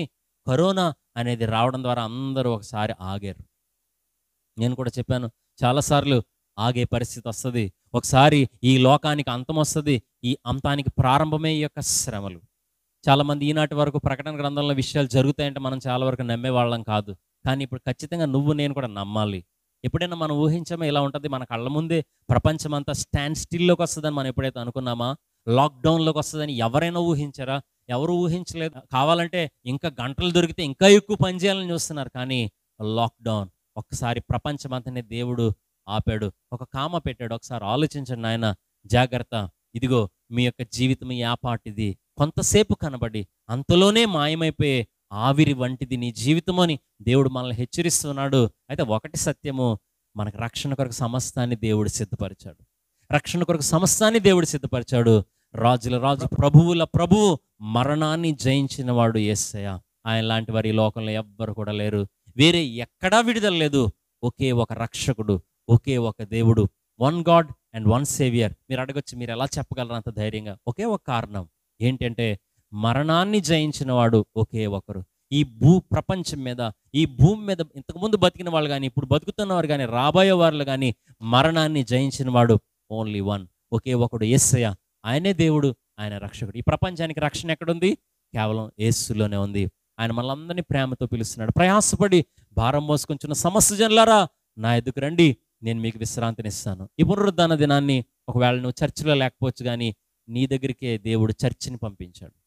కరోనా అనేది రావడం ద్వారా అందరూ ఒకసారి ఆగారు. నేను కూడా చెప్పాను చాలాసార్లు, ఆగే పరిస్థితి వస్తుంది, ఒకసారి ఈ లోకానికి అంతం వస్తుంది, ఈ అంతానికి ప్రారంభమే ఈ యొక్క శ్రమలు. చాలామంది ఈనాటి వరకు ప్రకటన గ్రంథంలో విషయాలు జరుగుతాయంటే మనం చాలా వరకు నమ్మేవాళ్ళం కాదు. కానీ ఇప్పుడు ఖచ్చితంగా నువ్వు నేను కూడా నమ్మాలి. ఎప్పుడైనా మనం ఊహించామా ఇలా ఉంటుంది, మన కళ్ళ ముందే ప్రపంచం అంతా స్టాండ్ స్టిల్లోకి వస్తుందని మనం ఎప్పుడైతే అనుకున్నామా, లాక్డౌన్లోకి వస్తుందని ఎవరైనా ఊహించారా? ఎవరు ఊహించలేదు. కావాలంటే ఇంకా గంటలు దొరికితే ఇంకా ఎక్కువ పని చేయాలని చూస్తున్నారు. కానీ లాక్డౌన్ ఒక్కసారి ప్రపంచమంతనే దేవుడు ఆపాడు, ఒక కామ పెట్టాడు. ఒకసారి ఆలోచించండి నాయన, జాగ్రత్త, ఇదిగో మీ యొక్క జీవితం యాపాటిది, కొంతసేపు కనబడి అంతలోనే మాయమైపోయే ఆవిరి వంటిది నీ జీవితం అని దేవుడు మనల్ని హెచ్చరిస్తున్నాడు. అయితే ఒకటి సత్యము, మనకు రక్షణ కొరకు సమస్తాన్ని దేవుడు సిద్ధపరిచాడు. రక్షణ కొరకు సమస్తాన్ని దేవుడు సిద్ధపరిచాడు. రాజుల రాజు, ప్రభువుల ప్రభువు, మరణాన్ని జయించిన వాడు యేసయ్య. ఆయన లాంటి వారు ఈ లోకంలో ఎవ్వరు కూడా లేరు. వేరే ఎక్కడా విడుదల లేదు. ఒకే ఒక రక్షకుడు, ఒకే ఒక దేవుడు, one God and one saviour. మీరు అడగొచ్చు, మీరు ఎలా చెప్పగలరు అంత ధైర్యంగా? ఒకే ఒక కారణం ఏంటంటే, మరణాన్ని జయించిన వాడు ఒకే ఒకరు. ఈ ప్రపంచం మీద, ఈ భూమి మీద ఇంతకుముందు బతికిన వాళ్ళు కానీ, ఇప్పుడు బతుకుతున్నవారు కానీ, రాబోయే వాళ్ళు కానీ, మరణాన్ని జయించిన వాడు ఓన్లీ వన్, ఒకే ఒకడు, యేసయ్య. ఆయనే దేవుడు, ఆయన రక్షకుడు. ఈ ప్రపంచానికి రక్షణ ఎక్కడుంది? కేవలం యేసులోనే ఉంది. ఆయన మనల్ని ప్రేమతో పిలుస్తున్నాడు. ప్రయాసపడి భారం మోసుకొంచున్న సమస్త జనులారా నా ఎదుకు రండి, నేను మీకు విశ్రాంతినిస్తాను. ఈ పునరుద్ధాన దినాన్ని ఒకవేళ నువ్వు చర్చిలో లేకపోవచ్చు, కానీ నీ దగ్గరికే దేవుడు చర్చిని పంపించాడు.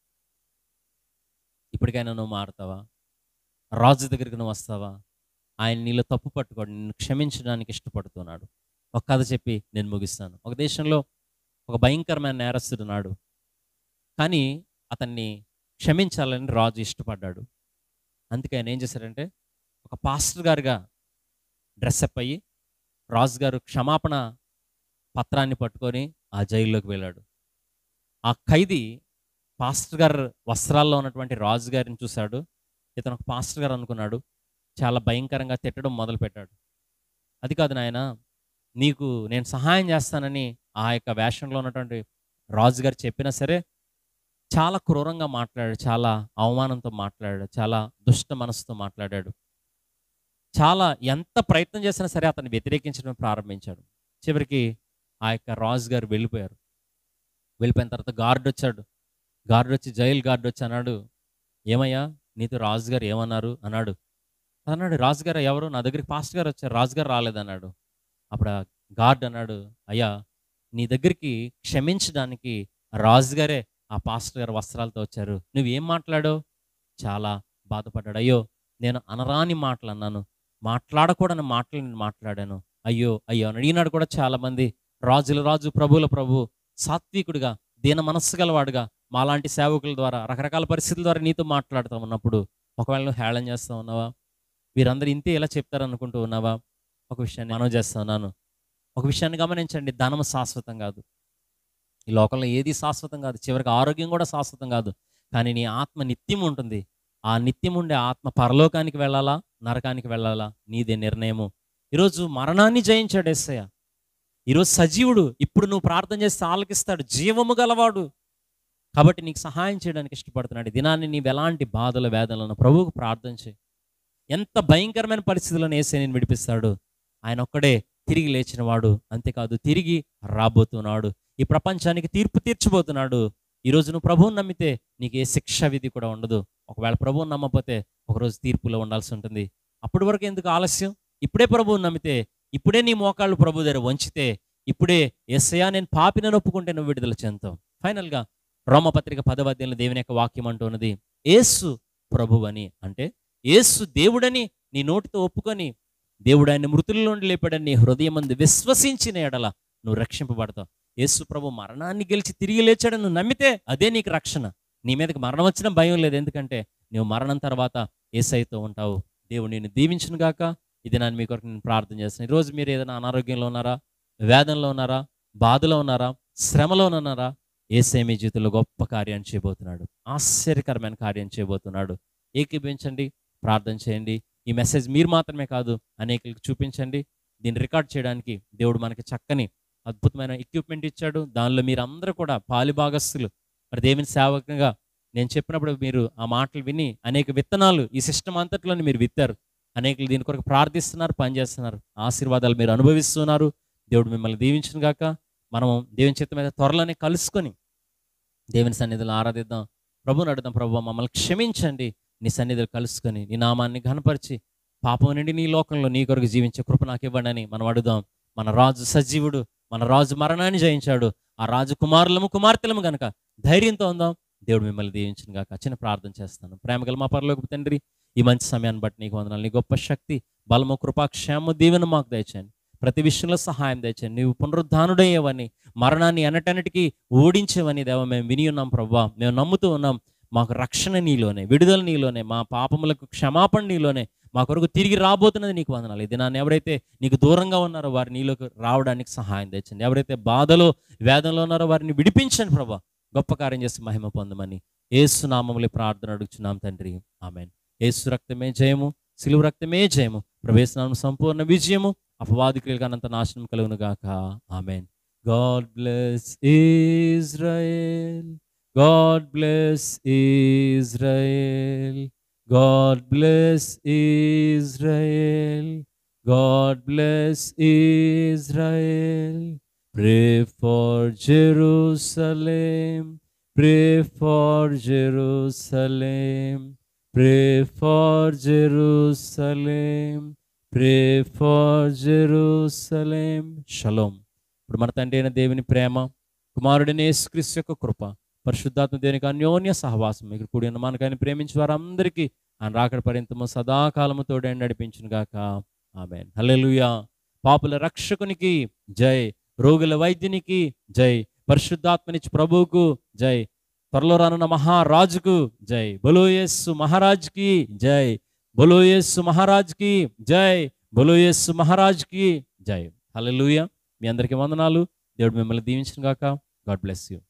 ఇప్పటికైనా నువ్వు మారుతావా? రాజు దగ్గరికి నువ్వు వస్తావా? ఆయన నీలో తప్పు పట్టుకోడు, నిన్ను క్షమించడానికి ఇష్టపడుతున్నాడు. ఒక కథ చెప్పి నేను ముగిస్తాను. ఒక దేశంలో ఒక భయంకరమైన నేరస్తుడు ఉన్నాడు. కానీ అతన్ని క్షమించాలని రాజు ఇష్టపడ్డాడు. అందుకే ఆయన ఏం చేశాడంటే, ఒక పాస్టర్ గారుగా డ్రెస్అప్ అయ్యి రాజుగారు క్షమాపణ పత్రాన్ని పట్టుకొని ఆ జైల్లోకి వెళ్ళాడు. ఆ ఖైదీ పాస్టర్ గారు వస్త్రాల్లో ఉన్నటువంటి రాజుగారిని చూశాడు. ఇతను ఒక పాస్టర్ గారు అనుకున్నాడు. చాలా భయంకరంగా తిట్టడం మొదలుపెట్టాడు. అది కాదు నాయన, నీకు నేను సహాయం చేస్తానని ఆ యొక్క వేషంలో ఉన్నటువంటి రాజుగారు చెప్పినా సరే చాలా క్రూరంగా మాట్లాడాడు, చాలా అవమానంతో మాట్లాడాడు, చాలా దుష్ట మనసుతో మాట్లాడాడు. చాలా ఎంత ప్రయత్నం చేసినా సరే అతన్ని వ్యతిరేకించడం ప్రారంభించాడు. చివరికి ఆ యొక్క రాజుగారు వెళ్ళిపోయారు. వెళ్ళిపోయిన తర్వాత గార్డు వచ్చాడు. గార్డు వచ్చి, జైలు గార్డు వచ్చి అన్నాడు, ఏమయ్యా నీతో రాజుగారు ఏమన్నారు అన్నాడు. అన్నాడు, రాజుగారు ఎవరు? నా దగ్గరికి పాస్టర్ గారు వచ్చారు, రాజుగారు రాలేదన్నాడు. అప్పుడు ఆ గార్డ్ అన్నాడు, అయ్యా నీ దగ్గరికి క్షమించడానికి రాజుగారే ఆ పాస్టర్ గారు వస్త్రాలతో వచ్చారు, నువ్వేం మాట్లాడావు? చాలా బాధపడ్డాడు. అయ్యో నేను అనరాని మాటలు అన్నాను, మాట్లాడకూడని మాటలు నేను మాట్లాడాను, అయ్యో అయ్యో అని అడిగినాడు. కూడా చాలామంది రాజుల రాజు, ప్రభువుల ప్రభు, సాత్వికుడిగా, దీన మనస్సు గలవాడుగా మాలాంటి సేవకుల ద్వారా రకరకాల పరిస్థితుల ద్వారా నీతో మాట్లాడుతూ ఉన్నప్పుడు ఒకవేళ నువ్వు హేళన చేస్తూ ఉన్నావా? వీరందరూ ఇంతే ఇలా చెప్తారనుకుంటూ ఉన్నావా? ఒక విషయాన్ని మనవి చేస్తా ఉన్నాను. ఒక విషయాన్ని గమనించండి, ధనం శాశ్వతం కాదు. ఈ లోకంలో ఏది శాశ్వతం కాదు. చివరికి ఆరోగ్యం కూడా శాశ్వతం కాదు. కానీ నీ ఆత్మ నిత్యం ఉంటుంది. ఆ నిత్యం ఉండే ఆత్మ పరలోకానికి వెళ్ళాలా, నరకానికి వెళ్ళాలా, నీదే నిర్ణయము. ఈరోజు మరణాన్ని జయించాడు యేసయ్య. ఈరోజు సజీవుడు. ఇప్పుడు నువ్వు ప్రార్థన చేస్తే ఆలకిస్తాడు. జీవము గలవాడు. కాబట్టి నీకు సహాయం చేయడానికి ఇష్టపడుతున్నాడు. దినాన్ని నీవు ఎలాంటి బాధల వేదనలను ప్రభువుకు ప్రార్థన చేయి. ఎంత భయంకరమైన పరిస్థితులను యేసయ్య నేను విడిపిస్తాడు. ఆయన ఒక్కడే తిరిగి లేచిన వాడు. అంతేకాదు, తిరిగి రాబోతున్నాడు. ఈ ప్రపంచానికి తీర్పు తీర్చబోతున్నాడు. ఈరోజు నువ్వు ప్రభువుని నమ్మితే నీకు ఏ శిక్ష విధి కూడా ఉండదు. ఒకవేళ ప్రభువుని నమ్మకపోతే ఒకరోజు తీర్పులో ఉండాల్సి ఉంటుంది. అప్పటి వరకు ఎందుకు ఆలస్యం? ఇప్పుడే ప్రభువుని నమ్మితే, ఇప్పుడే నీ మోకాళ్ళు ప్రభు దగ్గర వంచితే, ఇప్పుడే యేసయ్యా నేను పాపినని ఒప్పుకుంటే నువ్వు విడుదల చెందుతావు. ఫైనల్గా రోమపత్రిక 10వ అధ్యాయంలో దేవుని యొక్క వాక్యం అంటున్నది, యేసు ప్రభువని, అంటే యేసు దేవుడని నీ నోటితో ఒప్పుకొని, దేవుడు ఆయన మృతుల నుండి లేపాడని నీ హృదయమందు విశ్వసించిన ఎడల నువ్వు రక్షింపబడతావు. యేసు ప్రభు మరణాన్ని గెలిచి తిరిగి లేచాడని నువ్వు నమ్మితే అదే నీకు రక్షణ. నీ మీదకి మరణం వచ్చినా భయం లేదు. ఎందుకంటే నువ్వు మరణం తర్వాత యేసయ్యతో ఉంటావు. దేవుడు నిన్ను దీవించును గాక. ఇది నేను మీ కొరకు నేను ప్రార్థన చేస్తున్నాను. ఈరోజు మీరు ఏదైనా అనారోగ్యంలో ఉన్నారా, వేదనలో ఉన్నారా, బాధలో ఉన్నారా, శ్రమలో ఉన్నారా? యేసయ్య మీ జీవితంలో గొప్ప కార్యాన్ని చేయబోతున్నాడు. ఆశ్చర్యకరమైన కార్యం చేయబోతున్నాడు. ఏకీభించండి, ప్రార్థన చేయండి. ఈ మెసేజ్ మీరు మాత్రమే కాదు, అనేకులకు చూపించండి. దీన్ని రికార్డ్ చేయడానికి దేవుడు మనకి చక్కని అద్భుతమైన ఎక్విప్మెంట్ ఇచ్చాడు. దానిలో మీరు అందరూ కూడా పాలిభాగస్తులు. మరి దేవుని సేవకంగా నేను చెప్పినప్పుడు మీరు ఆ మాటలు విని అనేక విత్తనాలు ఈ సిస్టమ్ అంతట్లోని మీరు విత్తారు. అనేకులు దీని కొరకు ప్రార్థిస్తున్నారు, పనిచేస్తున్నారు. ఆశీర్వాదాలు మీరు అనుభవిస్తున్నారు. దేవుడు మిమ్మల్ని దీవించును గాక. మనం దేవుని చిత్తం మీద త్వరలోనే కలుసుకొని దేవుని సన్నిధిలో ఆరాధిద్దాం. ప్రభువుని అడుగుదాం, ప్రభువా మమ్మల్ని క్షమించండి. నీ సన్నిధిలో కలుసుకొని నీ నామాన్ని ఘనపరిచి పాపం నుండి నీ లోకంలో నీ కొరకు జీవించే కృప నాకు ఇవ్వండి అని మనం అడుగుదాం. మన రాజు సజీవుడు, మన రాజు మరణాన్ని జయించాడు. ఆ రాజు కుమారులము కుమార్తెలము గనక ధైర్యంతో ఉందాం. దేవుడు మిమ్మల్ని దీవించును గాక. చిన్న ప్రార్థన చేస్తాను. ప్రేమగల మా పరలోకపు తండ్రి, ఈ మంచి సమయాన్ని బట్టి నీకు వందనాలు. నీ గొప్ప శక్తి, బలము, కృపా, క్షేమ, దీవెన మాకు దయచేయండి. ప్రతి విషయంలో సహాయం దయచేయండి. నీవు పునరుద్ధానుడయ్యేవని, మరణాన్ని అన్నిటికీ ఓడించేవని దేవ మేము విని ఉన్నాం ప్రభువా. మేము నమ్ముతూ ఉన్నాం. మాకు రక్షణ నీలోనే, విడుదల నీలోనే, మా పాపములకు క్షమాపణ నీలోనే, మా కొరకు తిరిగి రాబోతున్నది నీకు వందనాలు. ఈ దినాన్ని ఎవరైతే నీకు దూరంగా ఉన్నారో వారి నీలోకి రావడానికి సహాయం తెచ్చండి. ఎవరైతే బాధలో వేదంలో ఉన్నారో వారిని విడిపించండి ప్రభా. గొప్ప కార్యం చేసి మహిమ పొందమని యేసు నామములో ప్రార్థన అడుగుచున్నాం తండ్రి, ఆమేన్. యేసు రక్తమే జయము, సిలువ రక్తమే జయము. యేసు నామం సంపూర్ణ విజయము. అపవాది క్రియలకు అనంత నాశనం కలుగును గాక. Amen. God bless Israel, God bless Israel. God bless Israel. God bless Israel. Pray for Jerusalem. Pray for Jerusalem. Pray for Jerusalem. Pray for Jerusalem. Shalom. ఇప్పుడు మన తండ్రి అయిన దేవుని ప్రేమ, కుమారుడైన యేసుక్రీస్తు యొక్క కృప, పరిశుద్ధాత్మ దేవునికి అన్యోన్య సహవాసం ఇక్కడ కూడి ఉన్న మనకైనా ప్రేమించి వారందరికీ ఆయన రాకడ పర్యంతము సదాకాలము తోడే నడిపించును గాక. ఆమేన్. హల్లెలూయా. పాపుల రక్షకునికి జై, రోగుల వైద్యునికి జై, పరిశుద్ధాత్మనిచ్చి ప్రభువుకు జై, త్వరలో రానున్న మహారాజుకు జై. బోలో యేసు మహారాజుకి జై, బోలో యేసు మహారాజుకి జై, బోలో యేసు మహారాజుకి జై. హల్లెలూయా. మీ అందరికీ వందనాలు. దేవుడు మిమ్మల్ని దీవించును గాక. God bless you.